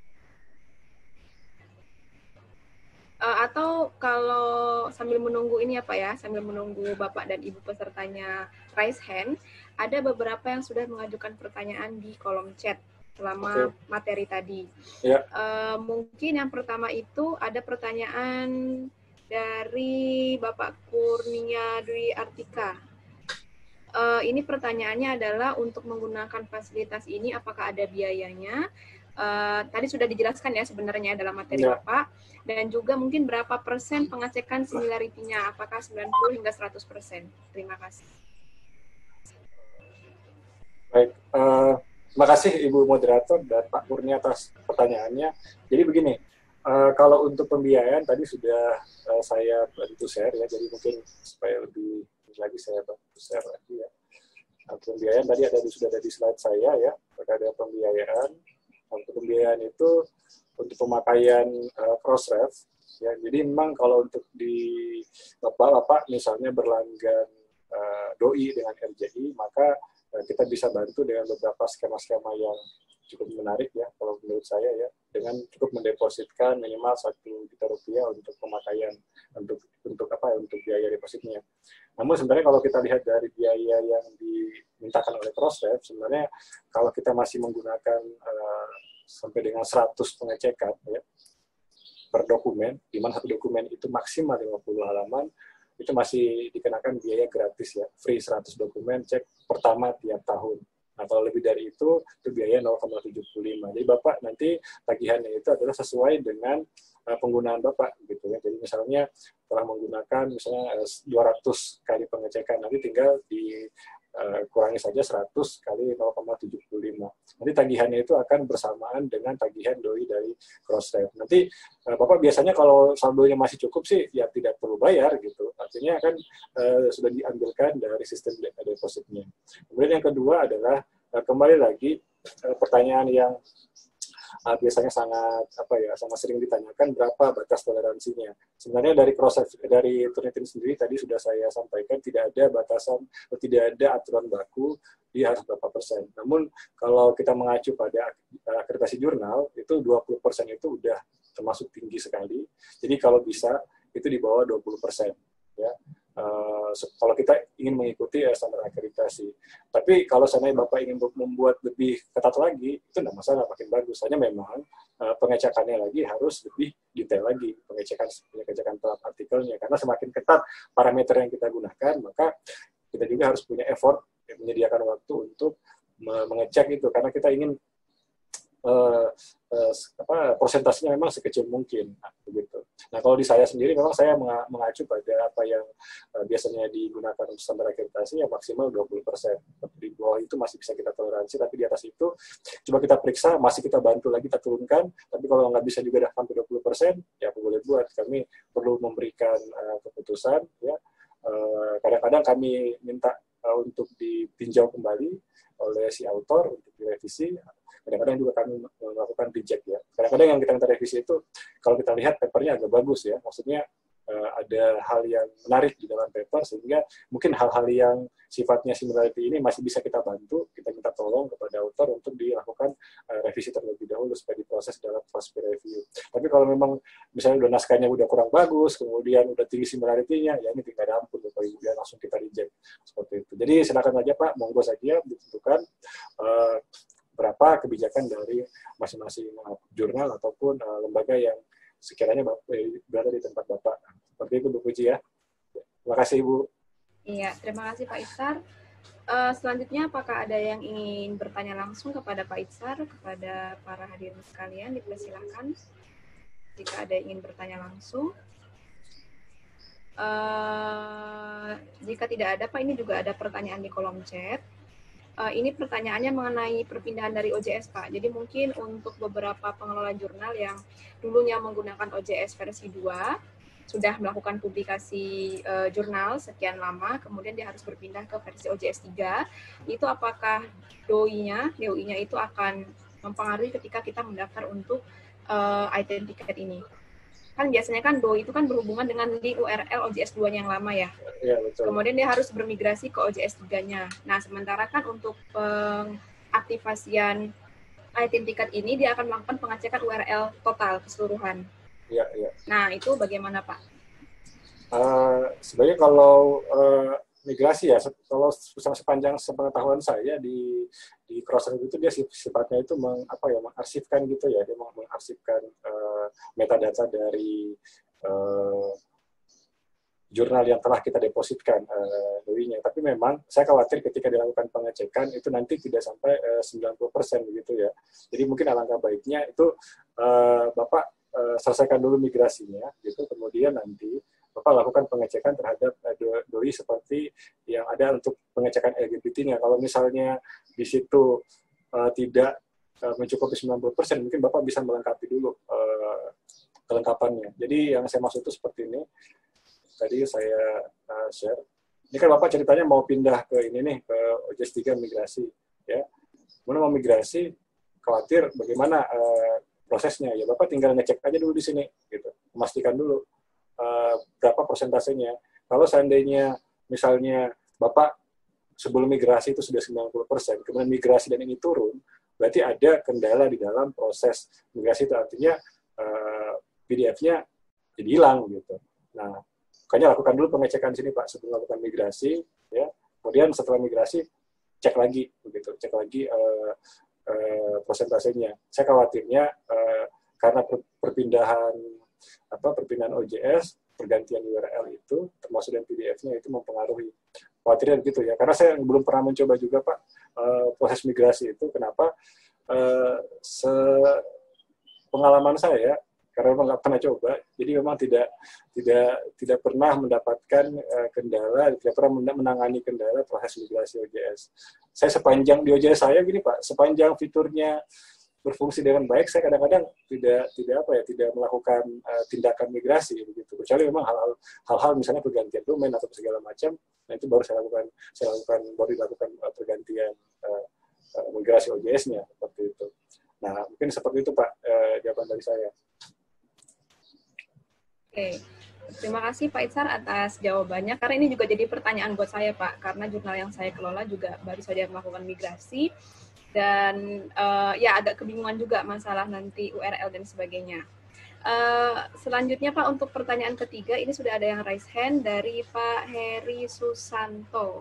Uh, atau kalau sambil menunggu ini ya Pak ya, sambil menunggu Bapak dan Ibu pesertanya raise hand, ada beberapa yang sudah mengajukan pertanyaan di kolom chat selama okay. materi tadi. Yeah. Uh, mungkin yang pertama itu ada pertanyaan dari Bapak Kurnia Dwi Artika. Uh, ini pertanyaannya adalah untuk menggunakan fasilitas ini apakah ada biayanya? Uh, tadi sudah dijelaskan ya sebenarnya dalam materi ya. Bapak, dan juga mungkin berapa persen pengecekan similarity-nya, apakah sembilan puluh hingga seratus persen? Terima kasih. Baik, uh, terima kasih Ibu Moderator dan Pak Kurnia atas pertanyaannya. Jadi begini, uh, kalau untuk pembiayaan tadi sudah uh, saya bantu share ya, jadi mungkin supaya lebih lagi saya bantu share lagi ya. Nah, pembiayaan tadi ada di, sudah ada di slide saya ya, ada pembiayaan. Untuk pembiayaan itu untuk pemakaian uh, Crossref ya, jadi memang kalau untuk di bapak-bapak misalnya berlanggan uh, doi dengan R J I, maka uh, kita bisa bantu dengan beberapa skema-skema yang cukup menarik ya, kalau menurut saya ya, dengan cukup mendepositkan minimal satu juta rupiah untuk pemakaian untuk untuk apa ya, untuk biaya depositnya. Namun sebenarnya kalau kita lihat dari biaya yang dimintakan oleh Crossref, sebenarnya kalau kita masih menggunakan uh, sampai dengan seratus pengecekan ya, per dokumen, di mana satu dokumen itu maksimal lima puluh halaman, itu masih dikenakan biaya gratis ya, free seratus dokumen cek pertama tiap tahun. Nah, kalau lebih dari itu, itu biaya nol koma tujuh lima. Jadi Bapak nanti tagihannya itu adalah sesuai dengan uh, penggunaan Bapak gitu ya. Jadi misalnya telah menggunakan misalnya uh, dua ratus kali pengecekan, nanti tinggal di uh, kurangi saja seratus kali nol koma tujuh lima. Nanti tagihannya itu akan bersamaan dengan tagihan doi dari Crossref. Nanti uh, Bapak biasanya kalau saldonya masih cukup sih ya tidak perlu bayar gitu. Artinya kan uh, sudah diambilkan dari sistem depositnya. Kemudian yang kedua adalah uh, kembali lagi uh, pertanyaan yang uh, biasanya sangat apa ya sangat sering ditanyakan, berapa batas toleransinya. Sebenarnya dari Crossref dari Turnitin sendiri tadi sudah saya sampaikan tidak ada batasan atau tidak ada aturan baku dia harus berapa persen. Namun kalau kita mengacu pada akreditasi jurnal itu dua puluh persen itu udah termasuk tinggi sekali. Jadi kalau bisa itu di bawah dua puluh persen ya. Uh, kalau kita ingin mengikuti uh, standar akreditasi. Tapi kalau seandainya Bapak ingin membuat lebih ketat lagi, itu tidak masalah, makin bagus. Hanya memang uh, pengecekannya lagi harus lebih detail lagi, pengecekan pengecekan pelat artikelnya. Karena semakin ketat parameter yang kita gunakan, maka kita juga harus punya effort ya, menyediakan waktu untuk mengecek itu. Karena kita ingin uh, uh, apa, persentasenya memang sekecil mungkin. Nah, begitu. Nah, kalau di saya sendiri memang saya mengacu pada apa yang uh, biasanya digunakan untuk standar akreditasi yang maksimal dua puluh persen. Di bawah itu masih bisa kita toleransi, tapi di atas itu coba kita periksa, masih kita bantu lagi, kita turunkan. Tapi kalau nggak bisa juga sampai dua puluh persen, ya boleh buat. Kami perlu memberikan uh, keputusan. Ya. Uh, kadang-kadang kami minta uh, untuk ditinjau kembali oleh si autor untuk direvisi. Kadang-kadang juga kami melakukan reject ya. Kadang-kadang yang kita minta revisi itu, kalau kita lihat papernya agak bagus ya, maksudnya uh, ada hal yang menarik di dalam paper, sehingga mungkin hal-hal yang sifatnya similarity ini masih bisa kita bantu, kita minta tolong kepada author untuk dilakukan uh, revisi terlebih dahulu supaya diproses dalam fast peer review. Tapi kalau memang misalnya udah naskahnya udah kurang bagus, kemudian udah tinggi similarity-nya, ya ini tinggal ada ampun, kemudian langsung kita reject seperti itu. Jadi silakan aja Pak, monggo saja ditentukan uh, berapa kebijakan dari masing-masing jurnal ataupun uh, lembaga yang sekiranya Bapak, eh, berada di tempat Bapak. Seperti itu Bu Puji ya. Terima kasih Ibu. Iya, terima kasih Pak Itzar. Uh, selanjutnya apakah ada yang ingin bertanya langsung kepada Pak Itzar, kepada para hadirin sekalian, dipersilakan. Jika ada yang ingin bertanya langsung. Uh, jika tidak ada Pak, ini juga ada pertanyaan di kolom chat. Uh, ini pertanyaannya mengenai perpindahan dari O J S, Pak. Jadi mungkin untuk beberapa pengelola jurnal yang dulunya menggunakan O J S versi dua, sudah melakukan publikasi uh, jurnal sekian lama, kemudian dia harus berpindah ke versi O J S tiga, itu apakah D O I-nya, D O I-nya itu akan mempengaruhi ketika kita mendaftar untuk uh, item tiket ini? Kan biasanya kan D O I itu kan berhubungan dengan link U R L O J S dua-nya yang lama ya. Ya, betul. Kemudian dia harus bermigrasi ke O J S tiga-nya. Nah, sementara kan untuk pengaktifasian item tiket ini dia akan melakukan pengecekan U R L total keseluruhan. Iya, iya. Nah, itu bagaimana Pak? Uh, sebenarnya kalau uh, migrasi ya, kalau sepanjang sepengetahuan saya di di Crossref itu dia sifatnya itu meng, apa ya, mengarsipkan gitu ya, dia mengarsipkan uh, metadata dari uh, jurnal yang telah kita depositkan uh, D O I-nya. Tapi memang saya khawatir ketika dilakukan pengecekan itu nanti tidak sampai uh, sembilan puluh persen begitu ya. Jadi mungkin alangkah baiknya itu uh, Bapak uh, selesaikan dulu migrasinya gitu, kemudian nanti Bapak lakukan pengecekan terhadap D O I seperti yang ada untuk pengecekan L G B T-nya. Kalau misalnya di situ uh, tidak uh, mencukupi sembilan puluh persen, mungkin Bapak bisa melengkapi dulu uh, kelengkapannya. Jadi yang saya maksud itu seperti ini. Tadi saya uh, share. Ini kan Bapak ceritanya mau pindah ke ini nih, ke O J S tiga migrasi. Ya. Kemudian mau migrasi, khawatir bagaimana uh, prosesnya. Ya Bapak tinggal ngecek aja dulu di sini. Gitu. Memastikan dulu uh, berapa persentasenya. Kalau seandainya misalnya Bapak sebelum migrasi itu sudah sembilan puluh persen, kemudian migrasi dan ini turun, berarti ada kendala di dalam proses migrasi itu. Artinya uh, P D F-nya jadi hilang. Gitu. Nah, makanya lakukan dulu pengecekan sini Pak sebelum melakukan migrasi, ya. Kemudian setelah migrasi cek lagi, begitu, cek lagi uh, uh, persentasenya. Saya khawatirnya uh, karena per perpindahan apa perpindahan O J S, pergantian U R L itu, termasuk dan P D F-nya itu mempengaruhi. Khawatirnya begitu ya. Karena saya belum pernah mencoba juga Pak uh, proses migrasi itu. Kenapa? Uh, se pengalaman saya. Karena memang nggak pernah coba, jadi memang tidak tidak tidak pernah mendapatkan uh, kendala, tidak pernah menangani kendala proses migrasi O J S. Saya sepanjang di O J S saya gini Pak, sepanjang fiturnya berfungsi dengan baik, saya kadang-kadang tidak tidak apa ya, tidak melakukan uh, tindakan migrasi begitu. Kecuali memang hal-hal hal-hal misalnya pergantian domain atau segala macam, nah itu baru saya lakukan, saya lakukan baru dilakukan uh, pergantian uh, uh, migrasi O J S-nya seperti itu. Nah mungkin seperti itu Pak uh, jawaban dari saya. Oke, terima kasih Pak Itzar atas jawabannya, karena ini juga jadi pertanyaan buat saya Pak, karena jurnal yang saya kelola juga baru saja melakukan migrasi, dan uh, ya agak kebingungan juga masalah nanti U R L dan sebagainya. Uh, selanjutnya Pak, untuk pertanyaan ketiga, ini sudah ada yang raise hand dari Pak Heri Susanto.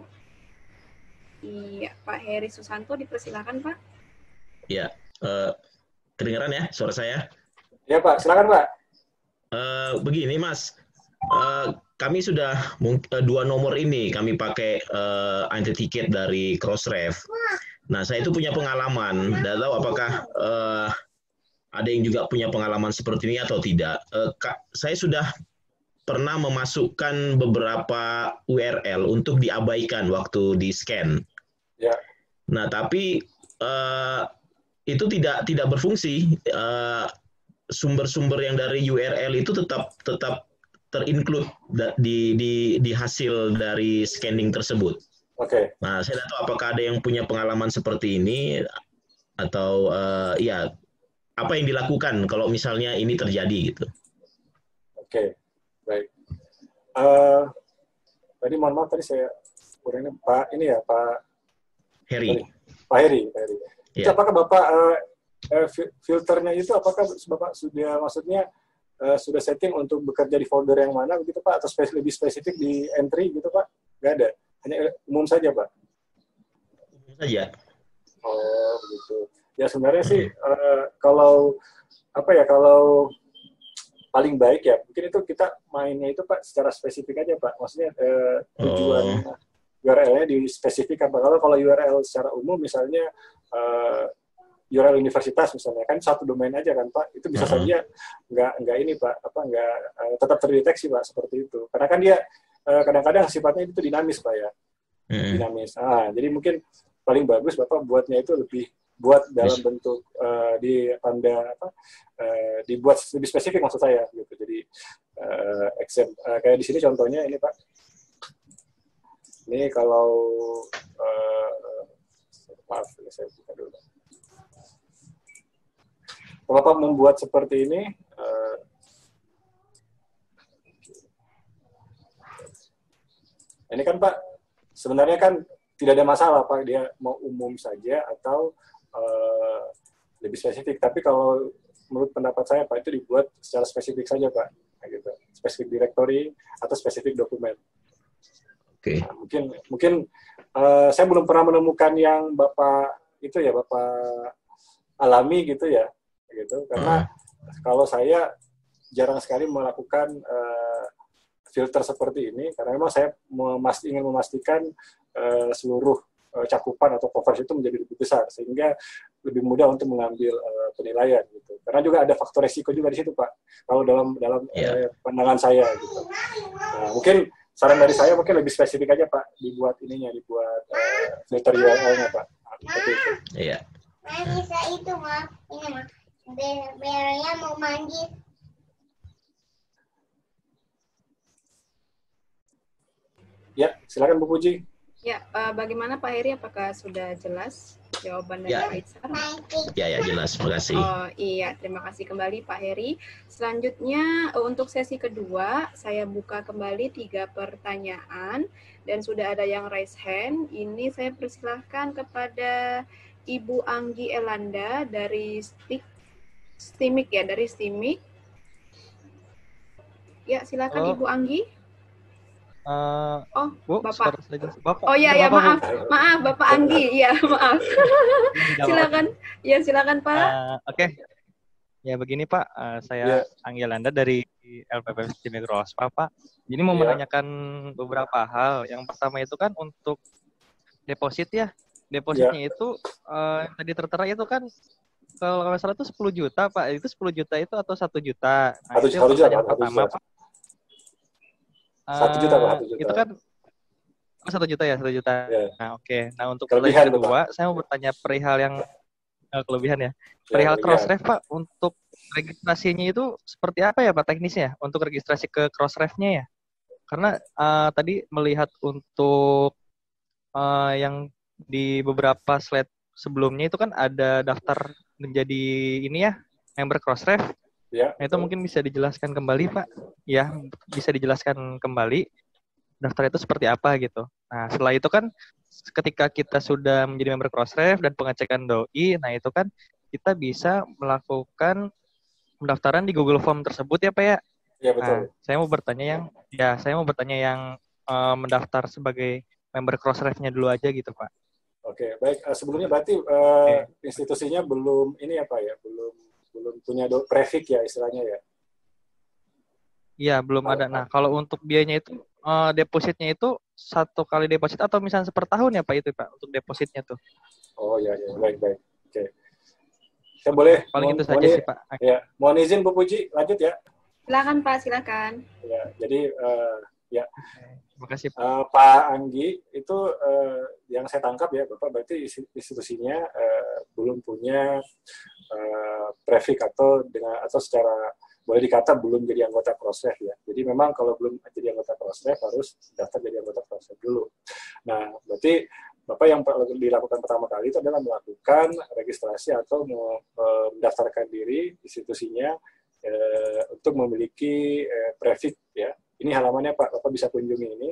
Iya, Pak Heri Susanto, dipersilakan Pak. Ya, uh, kedengaran ya suara saya? Ya Pak, silakan Pak. Uh, begini Mas, uh, kami sudah uh, dua nomor ini kami pakai uh, anti-ticket dari Crossref. Nah saya itu punya pengalaman, tidak tahu apakah uh, ada yang juga punya pengalaman seperti ini atau tidak. Uh, Kak, saya sudah pernah memasukkan beberapa U R L untuk diabaikan waktu di scan. Ya. Nah tapi uh, itu tidak tidak berfungsi. Uh, sumber-sumber yang dari U R L itu tetap tetap terinclude di di di hasil dari scanning tersebut. Oke. Okay. Nah, saya tidak tahu apakah ada yang punya pengalaman seperti ini atau uh, ya apa yang dilakukan kalau misalnya ini terjadi gitu. Oke, okay. Baik. Uh, tadi mohon maaf tadi saya kurangnya Pak ini ya Pak Heri. Pak Heri. Pak Heri. Ya. Apakah Bapak uh, Uh, filternya itu apakah Bapak sudah maksudnya uh, sudah setting untuk bekerja di folder yang mana begitu Pak, atau spesifik, lebih spesifik di entry gitu Pak? Nggak ada, hanya umum saja Pak? Umum saja. Oh begitu. Ya sebenarnya hmm. sih uh, kalau apa ya kalau paling baik ya mungkin itu kita mainnya itu Pak secara spesifik aja Pak, maksudnya uh, tujuan oh. U R L-nya di spesifik apa? Kalau kalau U R L secara umum misalnya uh, U R L universitas misalnya kan satu domain aja kan Pak, itu bisa uh-huh. saja nggak nggak ini Pak apa nggak uh, tetap terdeteksi Pak seperti itu, karena kan dia uh, kadang-kadang sifatnya itu dinamis Pak ya, uh-huh. dinamis. Ah jadi mungkin paling bagus Bapak buatnya itu lebih buat dalam yes. bentuk uh, di tanda apa uh, dibuat lebih spesifik maksud saya gitu. Jadi uh, exam, uh, kayak di sini contohnya ini Pak, ini kalau uh, maaf saya buka dulu. Kalau Bapak membuat seperti ini, uh, ini kan Pak, sebenarnya kan tidak ada masalah Pak, dia mau umum saja atau uh, lebih spesifik. Tapi kalau menurut pendapat saya Pak, itu dibuat secara spesifik saja Pak, nah, gitu. Spesifik directory atau spesifik dokumen. Oke. Okay. Nah, mungkin mungkin uh, saya belum pernah menemukan yang Bapak itu ya Bapak alami gitu ya. Gitu karena uh. kalau saya jarang sekali melakukan uh, filter seperti ini karena memang saya memasti, ingin memastikan uh, seluruh uh, cakupan atau coverage itu menjadi lebih besar sehingga lebih mudah untuk mengambil uh, penilaian gitu. Karena juga ada faktor resiko juga di situ Pak. Kalau dalam dalam yeah. uh, pandangan saya gitu. Nah, mungkin saran dari saya mungkin lebih spesifik aja Pak dibuat ininya dibuat uh, filter U R L-nya Pak. Seperti itu. Iya. Nah, bisa itu mah ini mah. Bearnya mau manggil. Ya, silakan Bu Puji. Ya, uh, bagaimana Pak Heri? Apakah sudah jelas jawaban dari Ya. Pak Itzar? Ya, ya jelas. Terima kasih. Oh iya, terima kasih kembali Pak Heri. Selanjutnya untuk sesi kedua, saya buka kembali tiga pertanyaan dan sudah ada yang raise hand. Ini saya persilahkan kepada Ibu Anggi Elanda dari Stik, Stimik ya, dari Stimik. Ya, silakan Halo. Ibu Anggi. Uh, Oh, Bu, Bapak. Bapak. Oh iya, ya maaf, Bu. maaf Bapak Anggi, ya maaf. Silakan, ya silakan Pak. Uh, Oke, okay. Ya begini Pak, uh, saya yeah. Anggi Elanda dari L P P M Stimik Rospa Pak. Jadi mau yeah. menanyakan beberapa hal. Yang pertama itu kan untuk deposit ya, depositnya yeah. itu uh, tadi tertera itu kan kalau nggak salah itu sepuluh juta Pak. Itu sepuluh juta itu atau satu juta? Nah, satu, itu satu juta, pertanyaan pertama juta. Pak. Satu juta, Pak. Satu juta. Itu kan oh, satu juta ya, satu juta. Yeah. Nah, oke. Okay. Nah, untuk kelebihan pertanyaan kedua, saya mau bertanya perihal yang uh, kelebihan ya. Perihal yeah, Crossref, Pak, untuk registrasinya itu seperti apa ya, Pak, teknisnya? Untuk registrasi ke Crossref-nya ya? Karena uh, tadi melihat untuk uh, yang di beberapa slide sebelumnya itu kan ada daftar menjadi ini ya, member Crossref. Ya, nah, itu mungkin bisa dijelaskan kembali, Pak. Ya, bisa dijelaskan kembali daftar itu seperti apa gitu. Nah, setelah itu kan ketika kita sudah menjadi member Crossref dan pengecekan doi, nah itu kan kita bisa melakukan pendaftaran di Google Form tersebut ya, Pak ya? Ya, betul. Nah, saya mau bertanya yang ya, saya mau bertanya yang uh, mendaftar sebagai member Crossref-nya dulu aja gitu, Pak. Oke, baik. Uh, sebelumnya berarti uh, okay. institusinya belum ini ya, Pak ya? Belum belum punya do- prefix ya istilahnya ya? Iya, belum oh, ada. Nah, kalau untuk biayanya itu uh, depositnya itu satu kali deposit atau misalnya per tahun ya, Pak, itu, Pak, untuk depositnya tuh? Oh, ya, ya. Baik, baik. Oke. Saya boleh? Paling mohon, itu saja mohon, sih, Pak. Ya, mohon izin Bu Puji, lanjut ya. Silakan, Pak, silakan. Ya, jadi uh, ya. Terima kasih, Pak. Uh, Pak Anggi, itu uh, yang saya tangkap ya, Bapak berarti institusinya uh, belum punya uh, prefix atau dengan atau secara boleh dikata belum jadi anggota Crossref ya. Jadi memang kalau belum jadi anggota Crossref harus daftar jadi anggota Crossref dulu. Nah, berarti Bapak yang dilakukan pertama kali itu adalah melakukan registrasi atau mendaftarkan diri institusinya eh, untuk memiliki eh, prefix ya. Ini halamannya Pak, Bapak bisa kunjungi ini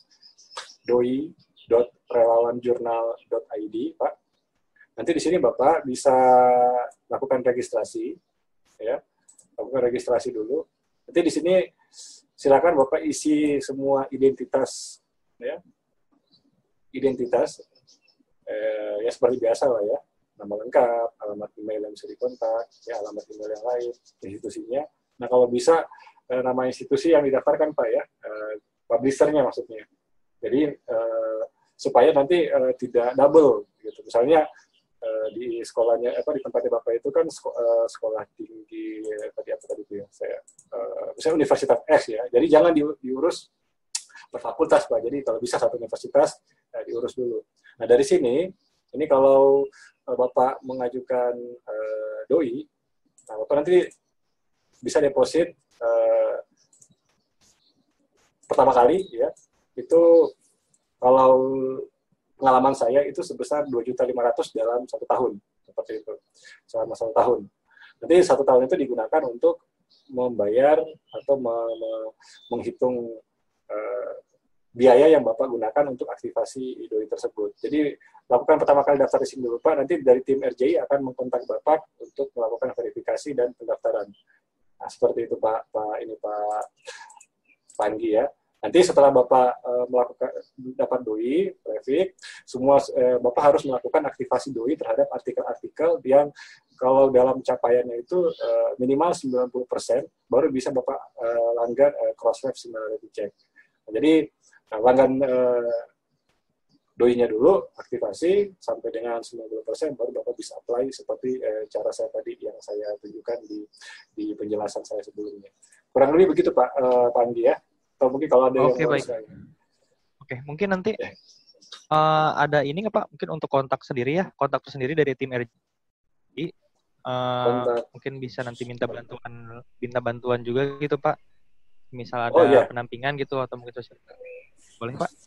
doi dot relawanjurnal dot i d Pak. Nanti di sini Bapak bisa lakukan registrasi ya. Lakukan registrasi dulu. Nanti di sini silakan Bapak isi semua identitas ya. Identitas eh, ya seperti biasa lah ya. Nama lengkap, alamat email yang bisa dikontak, ya alamat email yang lain, institusinya. Nah, kalau bisa eh, nama institusi yang didaftarkan Pak ya, eh, publishernya maksudnya. Jadi eh, supaya nanti eh, tidak double gitu. Misalnya di sekolahnya apa di tempatnya Bapak itu kan sekolah, sekolah tinggi tadi apa tadi itu ya saya uh, misalnya Universitas X ya, jadi jangan di, diurus per fakultas Pak, jadi kalau bisa satu universitas uh, diurus dulu. Nah dari sini ini kalau uh, Bapak mengajukan uh, doi, nah Bapak nanti bisa deposit uh, pertama kali ya itu kalau pengalaman saya itu sebesar dua juta lima ratus ribu dalam satu tahun, seperti itu, selama satu tahun. Nanti satu tahun itu digunakan untuk membayar atau me- me- menghitung uh, biaya yang Bapak gunakan untuk aktivasi doi tersebut. Jadi, lakukan pertama kali daftar di sini dulu, Pak. Nanti dari tim R J I akan mengkontak Bapak untuk melakukan verifikasi dan pendaftaran. Nah, seperti itu, Pak, Pak ini Pak Panggi ya. Nanti setelah Bapak uh, melakukan dapat doi, prefix, semua uh, Bapak harus melakukan aktivasi doi terhadap artikel-artikel yang kalau dalam capaiannya itu uh, minimal sembilan puluh persen baru bisa Bapak uh, langgan uh, Crossref similarity check. Nah, jadi uh, langgan uh, doi-nya dulu, aktivasi sampai dengan sembilan puluh persen baru Bapak bisa apply seperti uh, cara saya tadi yang saya tunjukkan di di penjelasan saya sebelumnya. Kurang lebih begitu Pak uh, Pak Andi ya. Atau mungkin kalau ada Oke, yang baik. Oke, mungkin nanti uh, ada ini nggak Pak? Mungkin untuk kontak sendiri ya, kontak sendiri dari tim R J I. Uh, mungkin bisa nanti minta bantuan, minta bantuan juga gitu Pak. Misal ada oh, iya. penampingan gitu atau mungkin sosial. Boleh Pak?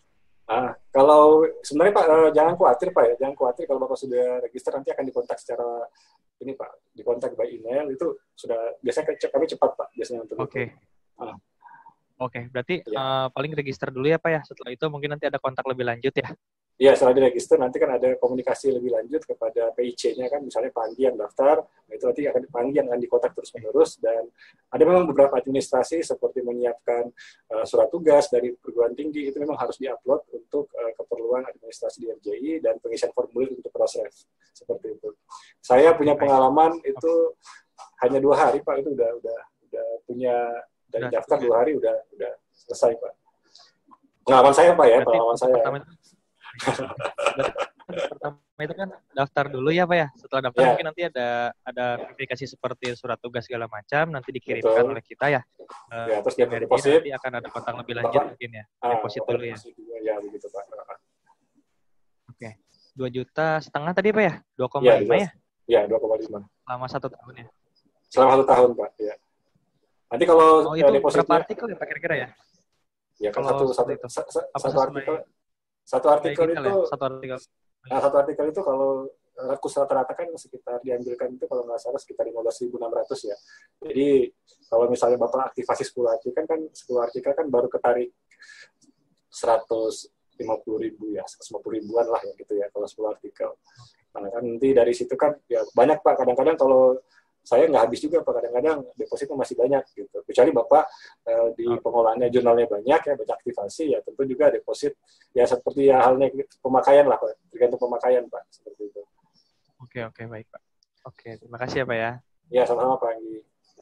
Nah, kalau sebenarnya Pak, eh, jangan khawatir Pak ya, jangan khawatir kalau Bapak sudah register nanti akan dikontak secara ini Pak, dikontak by email itu sudah biasanya kami cepat Pak biasanya untuk Oke. Okay. Ah. Oke, okay, berarti ya. uh, paling register dulu ya Pak ya. Setelah itu mungkin nanti ada kontak lebih lanjut ya. Iya, setelah diregister nanti kan ada komunikasi lebih lanjut kepada P I C-nya kan, misalnya Pak Anggi yang daftar, nah itu nanti akan Pak Anggi yang akan dikontak terus-menerus, dan ada memang beberapa administrasi seperti menyiapkan uh, surat tugas dari perguruan tinggi, itu memang harus diupload untuk uh, keperluan administrasi di R J I dan pengisian formulir untuk crossref, seperti itu. Saya punya pengalaman itu hanya dua hari Pak, itu udah udah udah punya dari daftar dua hari udah udah selesai Pak. Pengalaman saya Pak ya, pengalaman saya. Pertama itu kan daftar dulu ya Pak ya. Setelah daftar ya. Mungkin nanti ada ada verifikasi seperti surat tugas segala macam, nanti dikirimkan Betul. oleh kita ya. Ya, terus dia deposit. Nanti akan ada kontak lebih lanjut Bapak, mungkin ya. Ah, deposit dulu ya. Ya begitu Pak. Oke. dua juta setengah tadi Pak ya? dua koma lima ya? Iya, dua koma lima. Selama satu tahun ya. Selama satu tahun Pak, ya. Nanti kalau oh, itu depositnya berapa artikel ya Pak kira-kira ya? Ya kan satu satu, itu. satu, satu artikel satu artikel itu ya? satu artikel. Nah, satu artikel itu kalau rakus rata-rata kan sekitar diambilkan itu kalau nggak salah sekitar lima belas ribu enam ratus ya. Jadi kalau misalnya Bapak aktivasi sepuluh artikel kan sepuluh artikel kan baru ketarik seratus lima puluh ribu ya, seratus lima puluh ribuan lah ya gitu ya kalau sepuluh artikel. Nah kan nanti dari situ kan ya banyak Pak, kadang-kadang kalau saya nggak habis juga Pak, kadang-kadang depositnya masih banyak gitu. Kecuali Bapak eh, di pengolahannya jurnalnya banyak ya, banyak aktivasi ya, tentu juga deposit ya seperti ya halnya pemakaian lah Pak, tergantung pemakaian Pak, seperti itu. Oke, oke, baik Pak. Oke, terima kasih ya Pak ya. Ya, sama-sama Pak Anggi.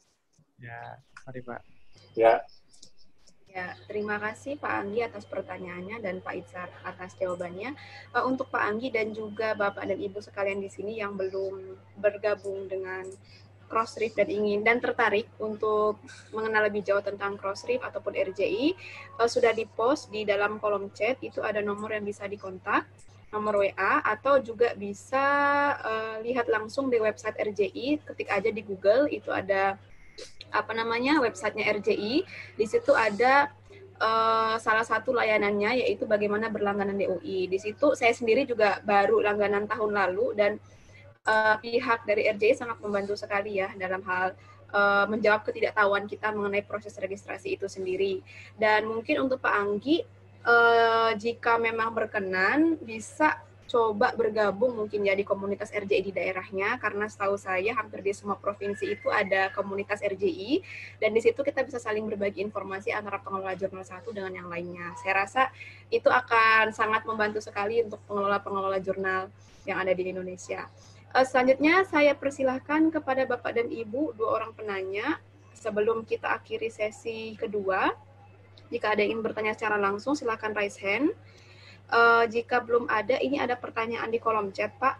Ya, mari Pak. Ya. Ya, terima kasih Pak Anggi atas pertanyaannya dan Pak Itzar atas jawabannya. Uh, untuk Pak Anggi dan juga Bapak dan Ibu sekalian di sini yang belum bergabung dengan Crossref dan ingin dan tertarik untuk mengenal lebih jauh tentang Crossref ataupun R J I, uh, sudah di-post di dalam kolom chat, itu ada nomor yang bisa dikontak, nomor W A, atau juga bisa uh, lihat langsung di website R J I, ketik aja di Google, itu ada apa namanya websitenya R J I, di situ ada uh, salah satu layanannya yaitu bagaimana berlangganan D O I. Di situ saya sendiri juga baru langganan tahun lalu dan uh, pihak dari R J I sangat membantu sekali ya dalam hal uh, menjawab ketidaktahuan kita mengenai proses registrasi itu sendiri. Dan mungkin untuk Pak Anggi, uh, jika memang berkenan bisa coba bergabung mungkin ya di komunitas R J I di daerahnya, karena setahu saya hampir di semua provinsi itu ada komunitas R J I, dan di situ kita bisa saling berbagi informasi antara pengelola jurnal satu dengan yang lainnya. Saya rasa itu akan sangat membantu sekali untuk pengelola-pengelola jurnal yang ada di Indonesia. Selanjutnya saya persilahkan kepada Bapak dan Ibu, dua orang penanya, sebelum kita akhiri sesi kedua. Jika ada yang ingin bertanya secara langsung, silakan raise hand. Uh, jika belum ada, ini ada pertanyaan di kolom chat Pak,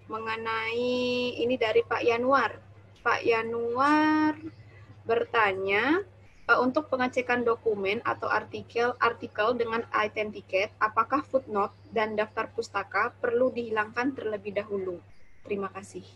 mengenai ini dari Pak Yanuar. Pak Yanuar bertanya, uh, untuk pengecekan dokumen atau artikel artikel dengan item tiket, apakah footnote dan daftar pustaka perlu dihilangkan terlebih dahulu? Terima kasih.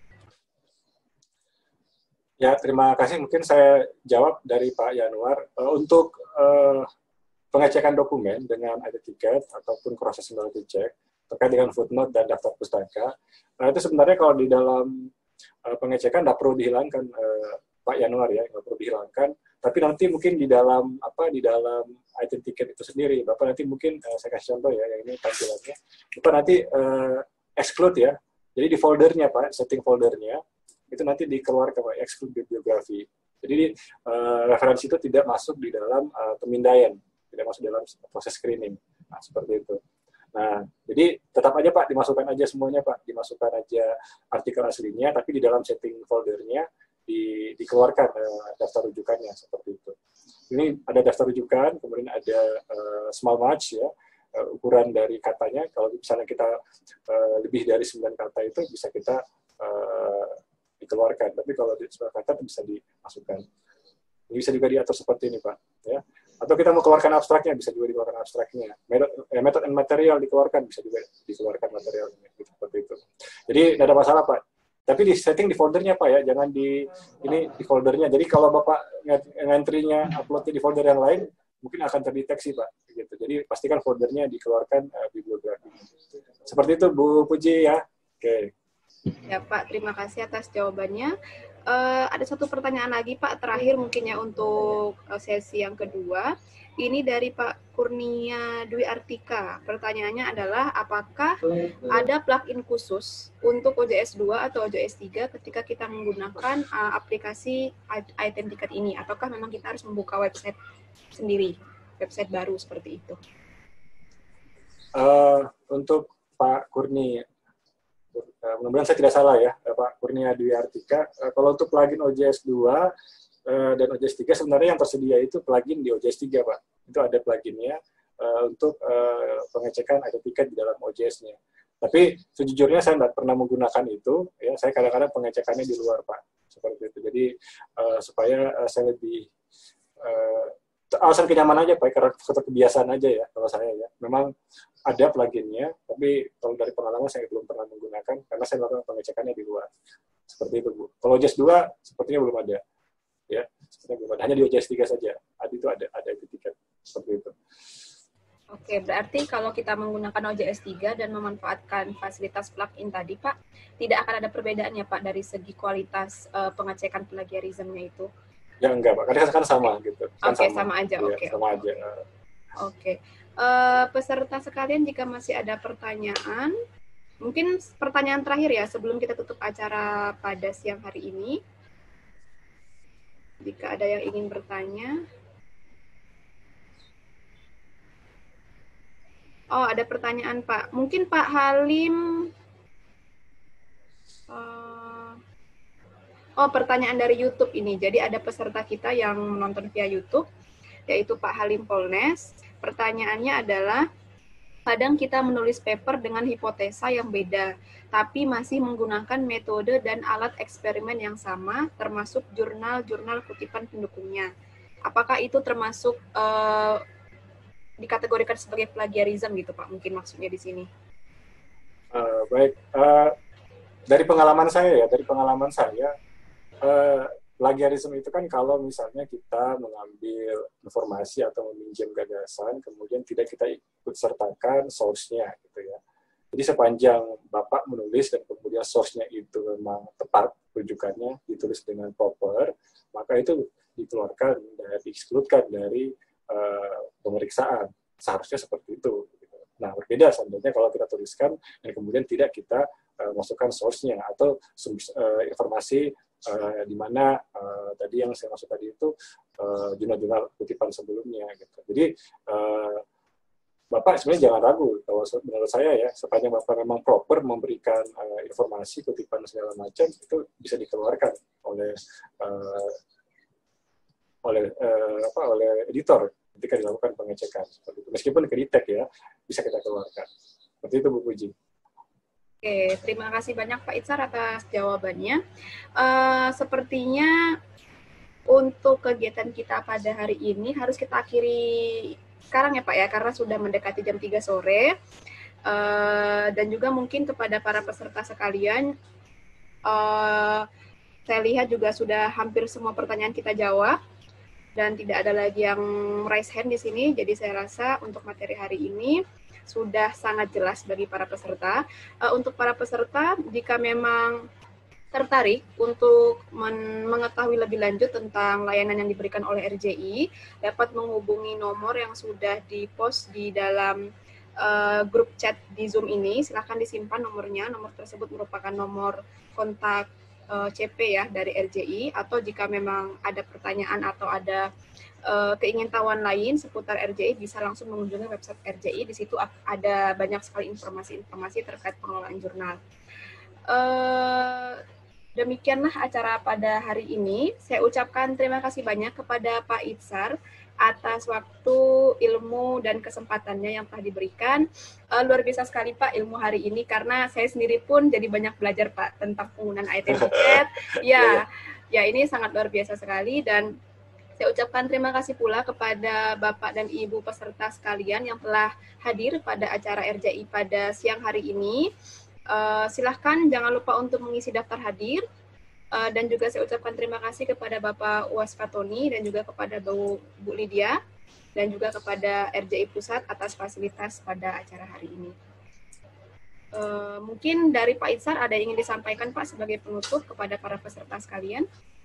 Ya, terima kasih. Mungkin saya jawab dari Pak Yanuar. Uh, untuk uh, pengecekan dokumen dengan I D tiket ataupun cross similarity check terkait dengan footnote dan daftar pustaka, nah itu sebenarnya kalau di dalam uh, pengecekan tidak perlu dihilangkan uh, Pak Yanuar ya, nggak perlu dihilangkan. Tapi nanti mungkin di dalam apa di dalam item tiket itu sendiri, Bapak nanti mungkin uh, saya kasih contoh ya, yang ini tampilannya. Bapak nanti uh, exclude ya. Jadi di foldernya Pak, setting foldernya itu nanti dikeluarkan Pak, exclude bibliografi. Jadi uh, referensi itu tidak masuk di dalam uh, pemindaian, tidak masuk dalam proses screening. Nah, seperti itu. Nah, jadi tetap aja Pak, dimasukkan aja semuanya Pak, dimasukkan aja artikel aslinya, tapi di dalam setting foldernya di, dikeluarkan uh, daftar rujukannya, seperti itu. Ini ada daftar rujukan, kemudian ada uh, small match ya, uh, ukuran dari katanya. Kalau misalnya kita uh, lebih dari sembilan kata itu bisa kita uh, dikeluarkan, tapi kalau di sembilan kata itu bisa dimasukkan. Ini bisa juga diatur seperti ini Pak, ya. Atau kita mau keluarkan abstraknya, bisa juga dikeluarkan abstraknya. Method and material dikeluarkan, bisa juga dikeluarkan materialnya, gitu, seperti itu. Jadi tidak ada masalah Pak. Tapi di setting di foldernya Pak ya, jangan di ini di foldernya. Jadi kalau Bapak ngentry-nya uploadnya di folder yang lain, mungkin akan terdeteksi Pak. gitu. Jadi pastikan foldernya dikeluarkan uh, bibliografi. Seperti itu Bu Puji ya. Oke. Ya Pak, terima kasih atas jawabannya. Uh, ada satu pertanyaan lagi Pak, terakhir mungkin ya untuk uh, sesi yang kedua. Ini dari Pak Kurnia Dwi Artika. Pertanyaannya adalah, apakah ada plugin khusus untuk O J S dua atau O J S tiga ketika kita menggunakan uh, aplikasi iThenticator ini? Ataukah memang kita harus membuka website sendiri, website baru seperti itu? Uh, untuk Pak Kurnia, Uh, mudah-mudahan saya tidak salah ya, Pak Kurnia Dwi Artika. Uh, kalau untuk plugin O J S dua uh, dan O J S tiga, sebenarnya yang tersedia itu plugin di O J S tiga, Pak. Itu ada pluginnya uh, untuk uh, pengecekan identitas di dalam O J S-nya. Tapi sejujurnya saya tidak pernah menggunakan itu. Ya, saya kadang-kadang pengecekannya di luar, Pak. Seperti itu. Jadi uh, supaya uh, saya lebih uh, alasan kenyamanan aja, Pak, karena faktor kebiasaan aja ya kalau saya ya. Memang ada pluginnya, tapi kalau dari pengalaman saya belum pernah menggunakan karena saya melakukan pengecekannya di luar. Seperti itu, Bu. Kalau O J S dua sepertinya belum ada. Ya, sepertinya belum ada. Hanya di O J S tiga saja. Ada itu ada ada etiket seperti itu. Oke, berarti kalau kita menggunakan O J S tiga dan memanfaatkan fasilitas plugin tadi, Pak, tidak akan ada perbedaan ya, Pak, dari segi kualitas uh, pengecekan plagiarismnya itu? Ya enggak, Pak. Karena kan sama gitu. Kan Oke, okay, sama. sama aja. Ya, Oke. Okay, sama okay. aja. Oke. Okay. Uh, peserta sekalian, jika masih ada pertanyaan, mungkin pertanyaan terakhir ya sebelum kita tutup acara pada siang hari ini. Jika ada yang ingin bertanya. Oh, ada pertanyaan, Pak. Mungkin Pak Halim. Uh, oh, pertanyaan dari YouTube ini. Jadi ada peserta kita yang menonton via YouTube, yaitu Pak Halim Polnes. Pertanyaannya adalah, kadang kita menulis paper dengan hipotesa yang beda, tapi masih menggunakan metode dan alat eksperimen yang sama, termasuk jurnal-jurnal kutipan pendukungnya. Apakah itu termasuk uh, dikategorikan sebagai plagiarism gitu, Pak? Mungkin maksudnya di sini. Uh, baik, uh, dari pengalaman saya ya, dari pengalaman saya, uh, plagiarisme itu kan kalau misalnya kita mengambil informasi atau meminjam gagasan, kemudian tidak kita ikut sertakan source-nya, gitu ya. Jadi sepanjang Bapak menulis dan kemudian source-nya itu memang tepat rujukannya, ditulis dengan proper, maka itu dikeluarkan dan di-exclude-kan dari uh, pemeriksaan. Seharusnya seperti itu. Gitu. Nah, berbeda sebenarnya kalau kita tuliskan dan kemudian tidak kita uh, masukkan source-nya atau uh, informasi Uh, di mana uh, tadi yang saya maksud tadi itu uh, jurnal-jurnal kutipan sebelumnya gitu. Jadi uh, Bapak sebenarnya jangan ragu kalau menurut saya ya, sepanjang Bapak memang proper memberikan uh, informasi kutipan segala macam, itu bisa dikeluarkan oleh uh, oleh uh, apa oleh editor ketika dilakukan pengecekan seperti itu. Meskipun ke-detect ya, bisa kita keluarkan. Seperti itu, Bu Puji. Oke, terima kasih banyak Pak Itzar atas jawabannya. Uh, sepertinya untuk kegiatan kita pada hari ini harus kita akhiri sekarang ya Pak ya, karena sudah mendekati jam tiga sore. Uh, dan juga mungkin kepada para peserta sekalian, uh, saya lihat juga sudah hampir semua pertanyaan kita jawab. Dan tidak ada lagi yang raise hand di sini, jadi saya rasa untuk materi hari ini sudah sangat jelas bagi para peserta. Uh, untuk para peserta, jika memang tertarik untuk men- mengetahui lebih lanjut tentang layanan yang diberikan oleh R J I, dapat menghubungi nomor yang sudah di-post di dalam uh, grup chat di Zoom ini. Silakan disimpan nomornya. Nomor tersebut merupakan nomor kontak uh, C P ya dari R J I. Atau jika memang ada pertanyaan atau ada Uh, keingintahuan lain seputar R J I, bisa langsung mengunjungi website R J I. Di situ ada banyak sekali informasi-informasi terkait pengelolaan jurnal. Uh, demikianlah acara pada hari ini. Saya ucapkan terima kasih banyak kepada Pak Itzar atas waktu, ilmu, dan kesempatannya yang telah diberikan. Uh, luar biasa sekali Pak ilmu hari ini, karena saya sendiri pun jadi banyak belajar Pak tentang penggunaan iThenticator. Ya, ya ini sangat luar biasa sekali, dan saya ucapkan terima kasih pula kepada Bapak dan Ibu peserta sekalian yang telah hadir pada acara R J I pada siang hari ini. Uh, silahkan jangan lupa untuk mengisi daftar hadir. Uh, dan juga saya ucapkan terima kasih kepada Bapak Uwas Fatoni dan juga kepada Bu, Bu Lydia dan juga kepada R J I Pusat atas fasilitas pada acara hari ini. Uh, mungkin dari Pak Insar ada yang ingin disampaikan Pak sebagai penutup kepada para peserta sekalian?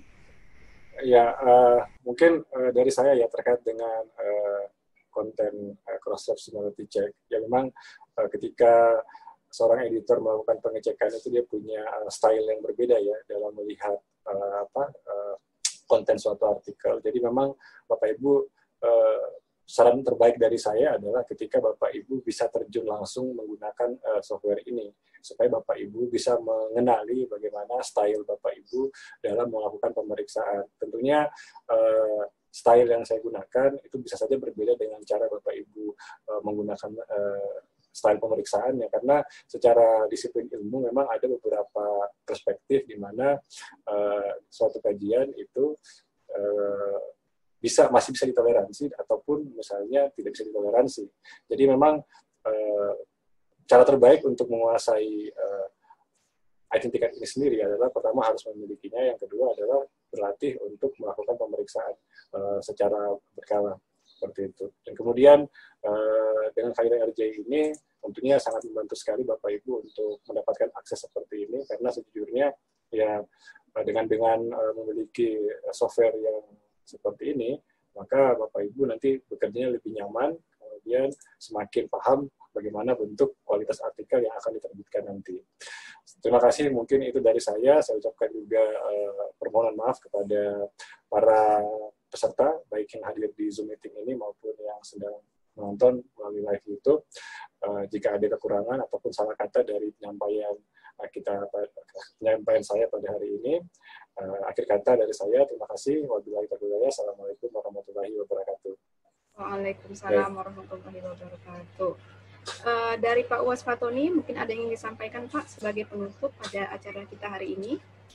Ya, uh, mungkin uh, dari saya ya terkait dengan uh, konten uh, cross-ref similarity check. Ya memang uh, ketika seorang editor melakukan pengecekan itu dia punya uh, style yang berbeda ya dalam melihat uh, apa uh, konten suatu artikel. Jadi memang Bapak Ibu, uh, saran terbaik dari saya adalah ketika Bapak Ibu bisa terjun langsung menggunakan uh, software ini, supaya Bapak Ibu bisa mengenali bagaimana style Bapak Ibu dalam melakukan pemeriksaan. Tentunya uh, style yang saya gunakan itu bisa saja berbeda dengan cara Bapak Ibu uh, menggunakan uh, style pemeriksaan ya, karena secara disiplin ilmu memang ada beberapa perspektif di mana uh, suatu kajian itu uh, bisa masih bisa ditoleransi ataupun misalnya tidak bisa ditoleransi. Jadi memang uh, cara terbaik untuk menguasai uh, identitas ini sendiri adalah pertama harus memilikinya, yang kedua adalah berlatih untuk melakukan pemeriksaan uh, secara berkala seperti itu. Dan kemudian uh, dengan kehadiran R J I ini tentunya sangat membantu sekali Bapak Ibu untuk mendapatkan akses seperti ini, karena sejujurnya ya dengan dengan uh, memiliki software yang seperti ini, maka Bapak Ibu nanti bekerjanya lebih nyaman, kemudian semakin paham bagaimana bentuk kualitas artikel yang akan diterbitkan nanti. Terima kasih, mungkin itu dari saya. Saya ucapkan juga uh, permohonan maaf kepada para peserta, baik yang hadir di Zoom meeting ini maupun yang sedang menonton melalui live YouTube. Uh, jika ada kekurangan ataupun salah kata dari penyampaian uh, kita, penyampaian saya pada hari ini, uh, akhir kata dari saya, terima kasih. Wabillahi taufiq wal hidayah. Assalamualaikum warahmatullahi wabarakatuh. Waalaikumsalam warahmatullahi wabarakatuh. Uh, dari Pak Uwais Fatoni, mungkin ada yang ingin disampaikan Pak sebagai penutup pada acara kita hari ini.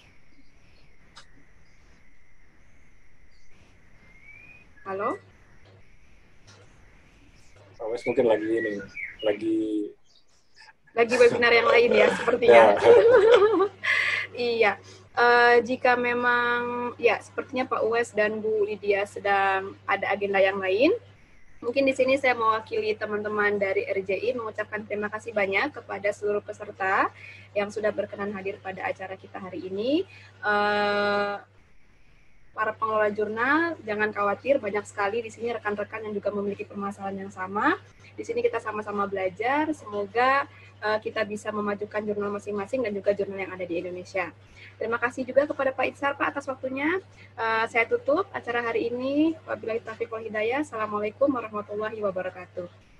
Halo? Pak Uwais mungkin lagi ini, lagi lagi webinar yang lain ya, sepertinya. Ya. Iya. Uh, jika memang ya sepertinya Pak Uwais dan Bu Lydia sedang ada agenda yang lain, mungkin di sini saya mewakili teman-teman dari R J I mengucapkan terima kasih banyak kepada seluruh peserta yang sudah berkenan hadir pada acara kita hari ini. Uh, para pengelola jurnal, jangan khawatir, banyak sekali di sini rekan-rekan yang juga memiliki permasalahan yang sama. Di sini kita sama-sama belajar, semoga uh, kita bisa memajukan jurnal masing-masing dan juga jurnal yang ada di Indonesia. Terima kasih juga kepada Pak Insar, Pak, atas waktunya. Uh, saya tutup acara hari ini. Wabillahi taufiq wal hidayah. Assalamualaikum warahmatullahi wabarakatuh.